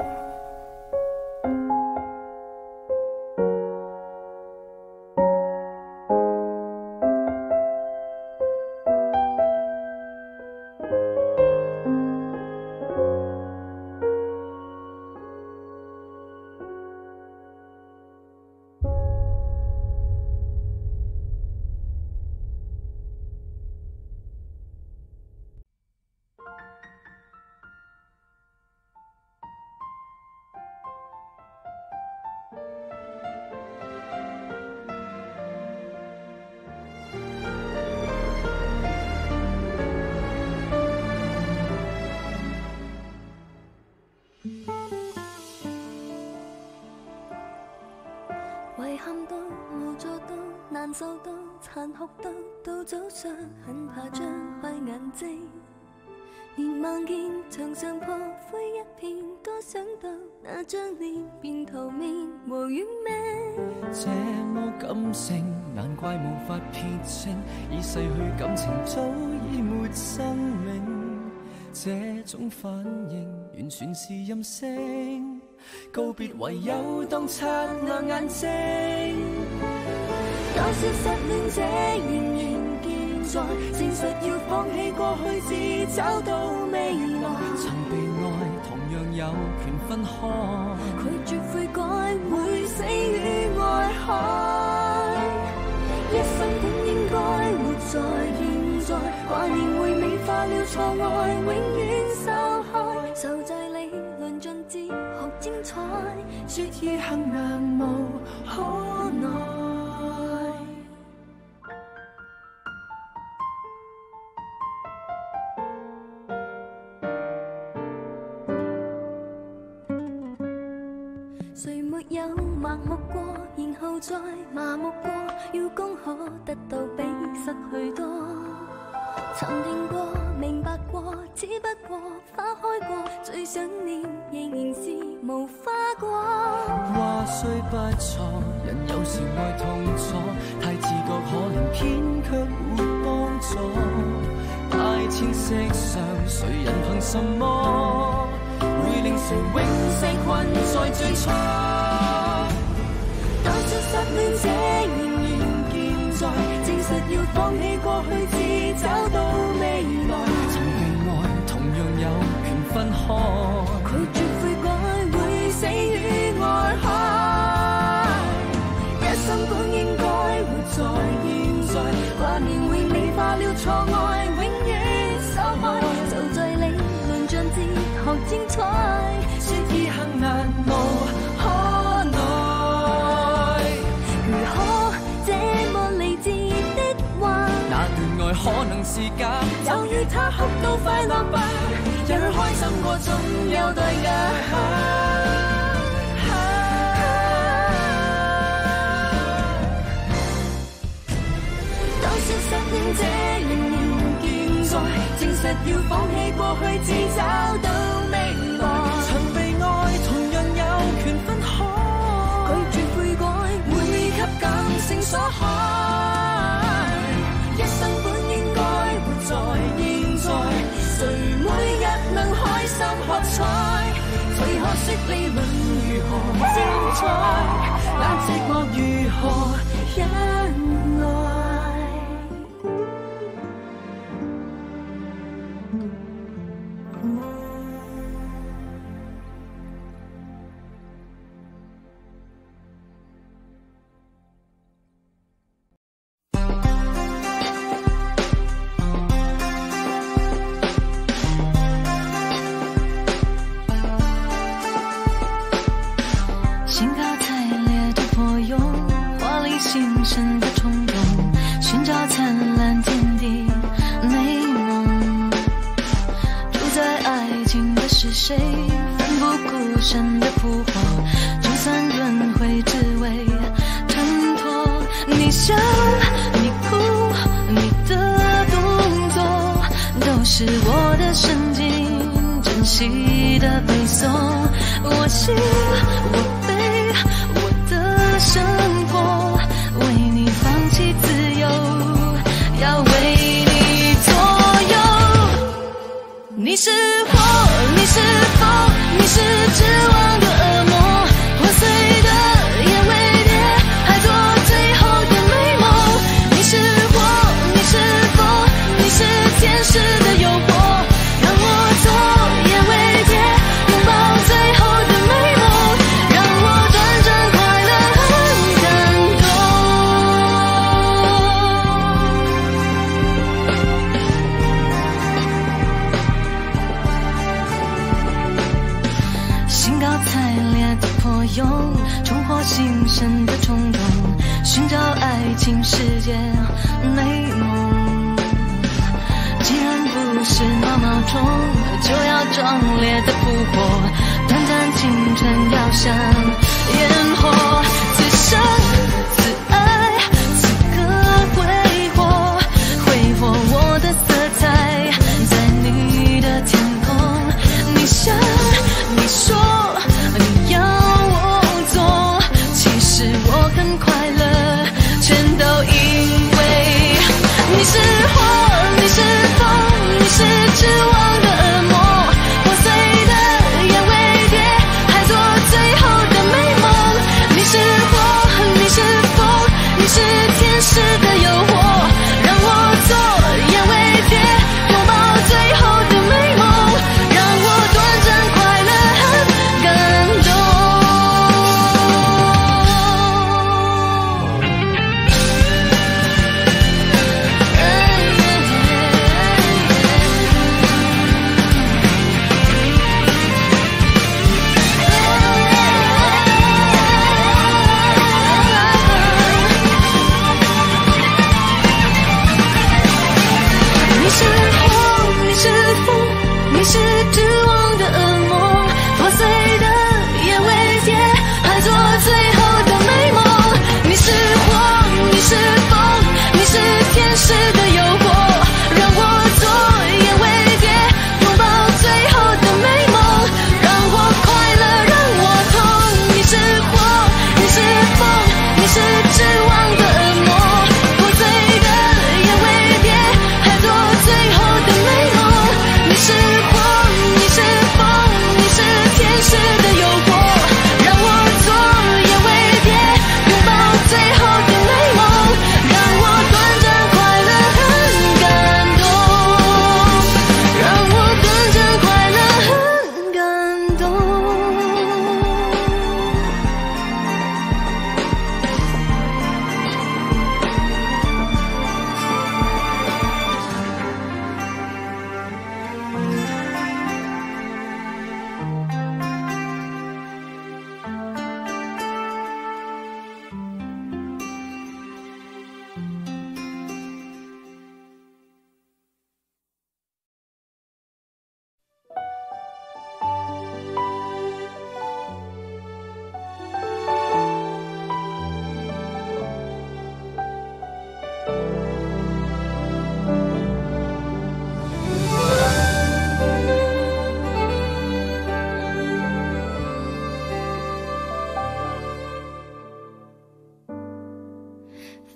遺憾到無助到難受到殘酷到早上很怕張開眼睛，連望見牆上破灰一片，多想到那張臉便逃命和怨命。 這麼感性，難怪無法撇清，已逝去感情早已沒生命，這種反應完全是任性。 告别唯有當擦亮眼睛。 多少失戀者仍然健在，證實要放棄過去至找到未來。 曾被愛同樣有權分開， 拒絕悔改會死於愛海。一生本應該活在現在，掛念會美化了錯愛，永遠受害。就在你論盡哲學精彩，說餘幸難無可奈。誰沒有盲目過，然後再麻木過，要攻可得到比失去多。沉澱過，明白過，只不過花開過，最想念仍然是無花果。 話雖不錯，人有時愛痛楚，太自覺可憐偏卻沒幫助。大千色上，誰人憑什麼會令成永世困在最初？ 當初失戀者仍然健在，證實要放棄過去至找到未來。 曾被愛同樣有權分開， 拒絕悔改會死於愛海。一生本應該活在現在，掛念會美化了錯愛，永遠受害。就在你論盡哲學精彩，說餘幸難無可奈。如可這麼理智的話， 那段愛可能是假， 就與他哭到快樂吧，讓佢開心過總有代價。失戀者仍然健在，證實要放棄過去至找到未來。 曾被愛同樣有權分開， 拒絕悔改會給感性所害。一生本應該活在現在，誰每日能開心喝彩？最可惜理論如何精彩，那寂寞如何忍耐？ 兴高采烈的破蛹，华丽新生的冲动，寻找灿烂天地美梦。住在爱情的是谁？奋不顾身的扑火，就算轮回只为挣脱。你笑，你哭，你的动作，都是我的神经，珍惜的背诵。我信，我我的生活，为你放弃自由，要为你左右。你是火，你是风，你是绝望的恶魔，破碎的眼尾蝶，还做最后的美梦。你是火，你是风，你是天使的诱惑，让我做眼尾蝶，拥抱最后的美梦，让我短暂快乐很感动。兴高采烈的破蛹，重获新生的冲动，寻找爱情世界美梦。既然不是毛毛虫，就要壮烈的扑火，短暂青春要像烟火，此生此爱此刻挥霍，挥霍我的色彩，在你的天空。你想，你说，你要我做，其实我很快乐，全都因为你是火，你是风，你是绝望的恶魔，破碎的眼尾蝶，还做最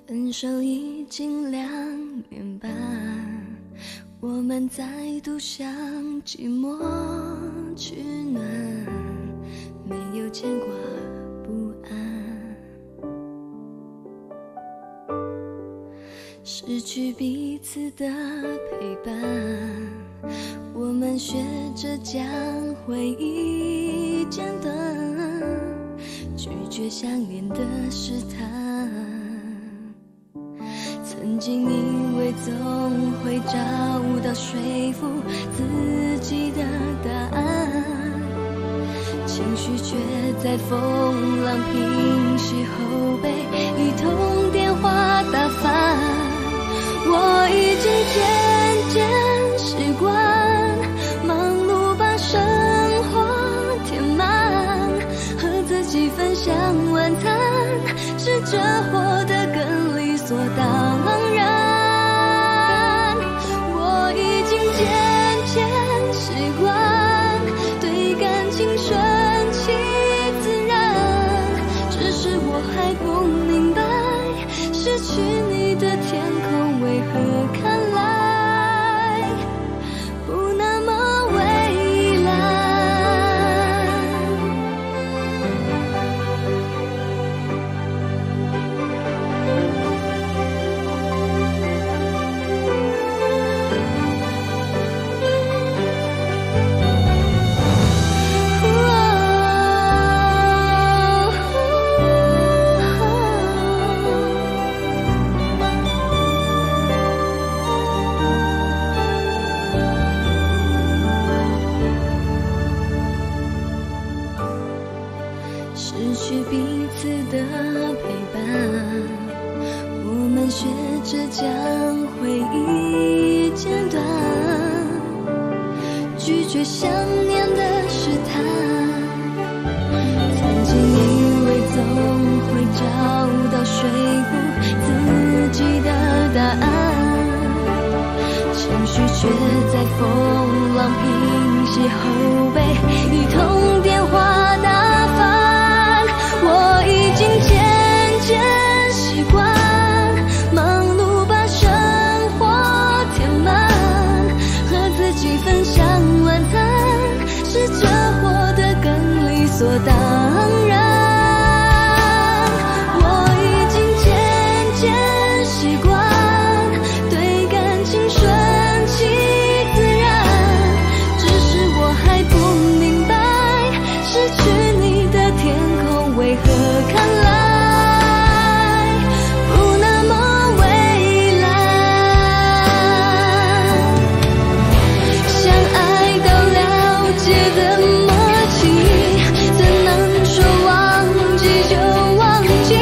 分手已经2年半，我们再度向寂寞取暖，没有牵挂不安，失去彼此的陪伴，我们学着将回忆剪断，拒绝想念的试探。曾经以为总会找到说服自己的答案，情绪却在风浪平息后被一通电话打翻。我已经渐渐习惯忙碌把生活填满，和自己分享晚餐，试着活得更理所当然。我已经渐渐习惯对感情顺其自然，只是我还不明白，失去你的天空为何看来不那么蔚蓝。失去彼此的陪伴，我们学着将回忆剪断，拒绝想念的试探。曾经以为总会找到说服自己的答案，情绪却在风浪平息后被一通电话打翻。我已经渐渐习惯忙碌把生活填满，和自己分享晚餐，试着活得更理所当然。我已经渐渐习惯对感情顺其自然，只是我还不明白，失去你的天空为何看来不那么蔚蓝。相爱到了解的默契，怎能说忘记就忘记？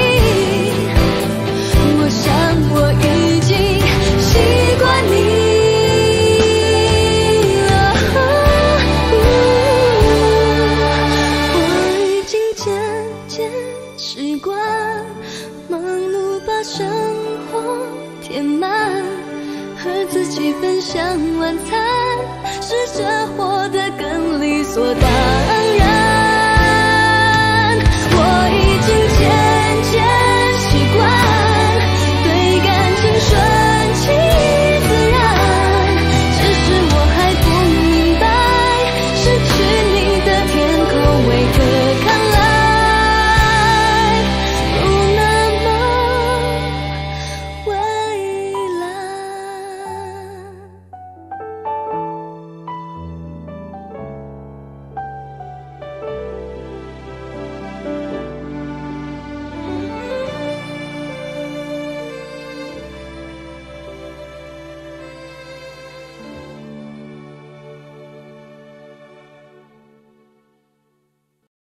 我想我已经习惯你了，我已经渐渐习惯忙碌把生活填满，和自己分享晚餐，试着活得更理所当然。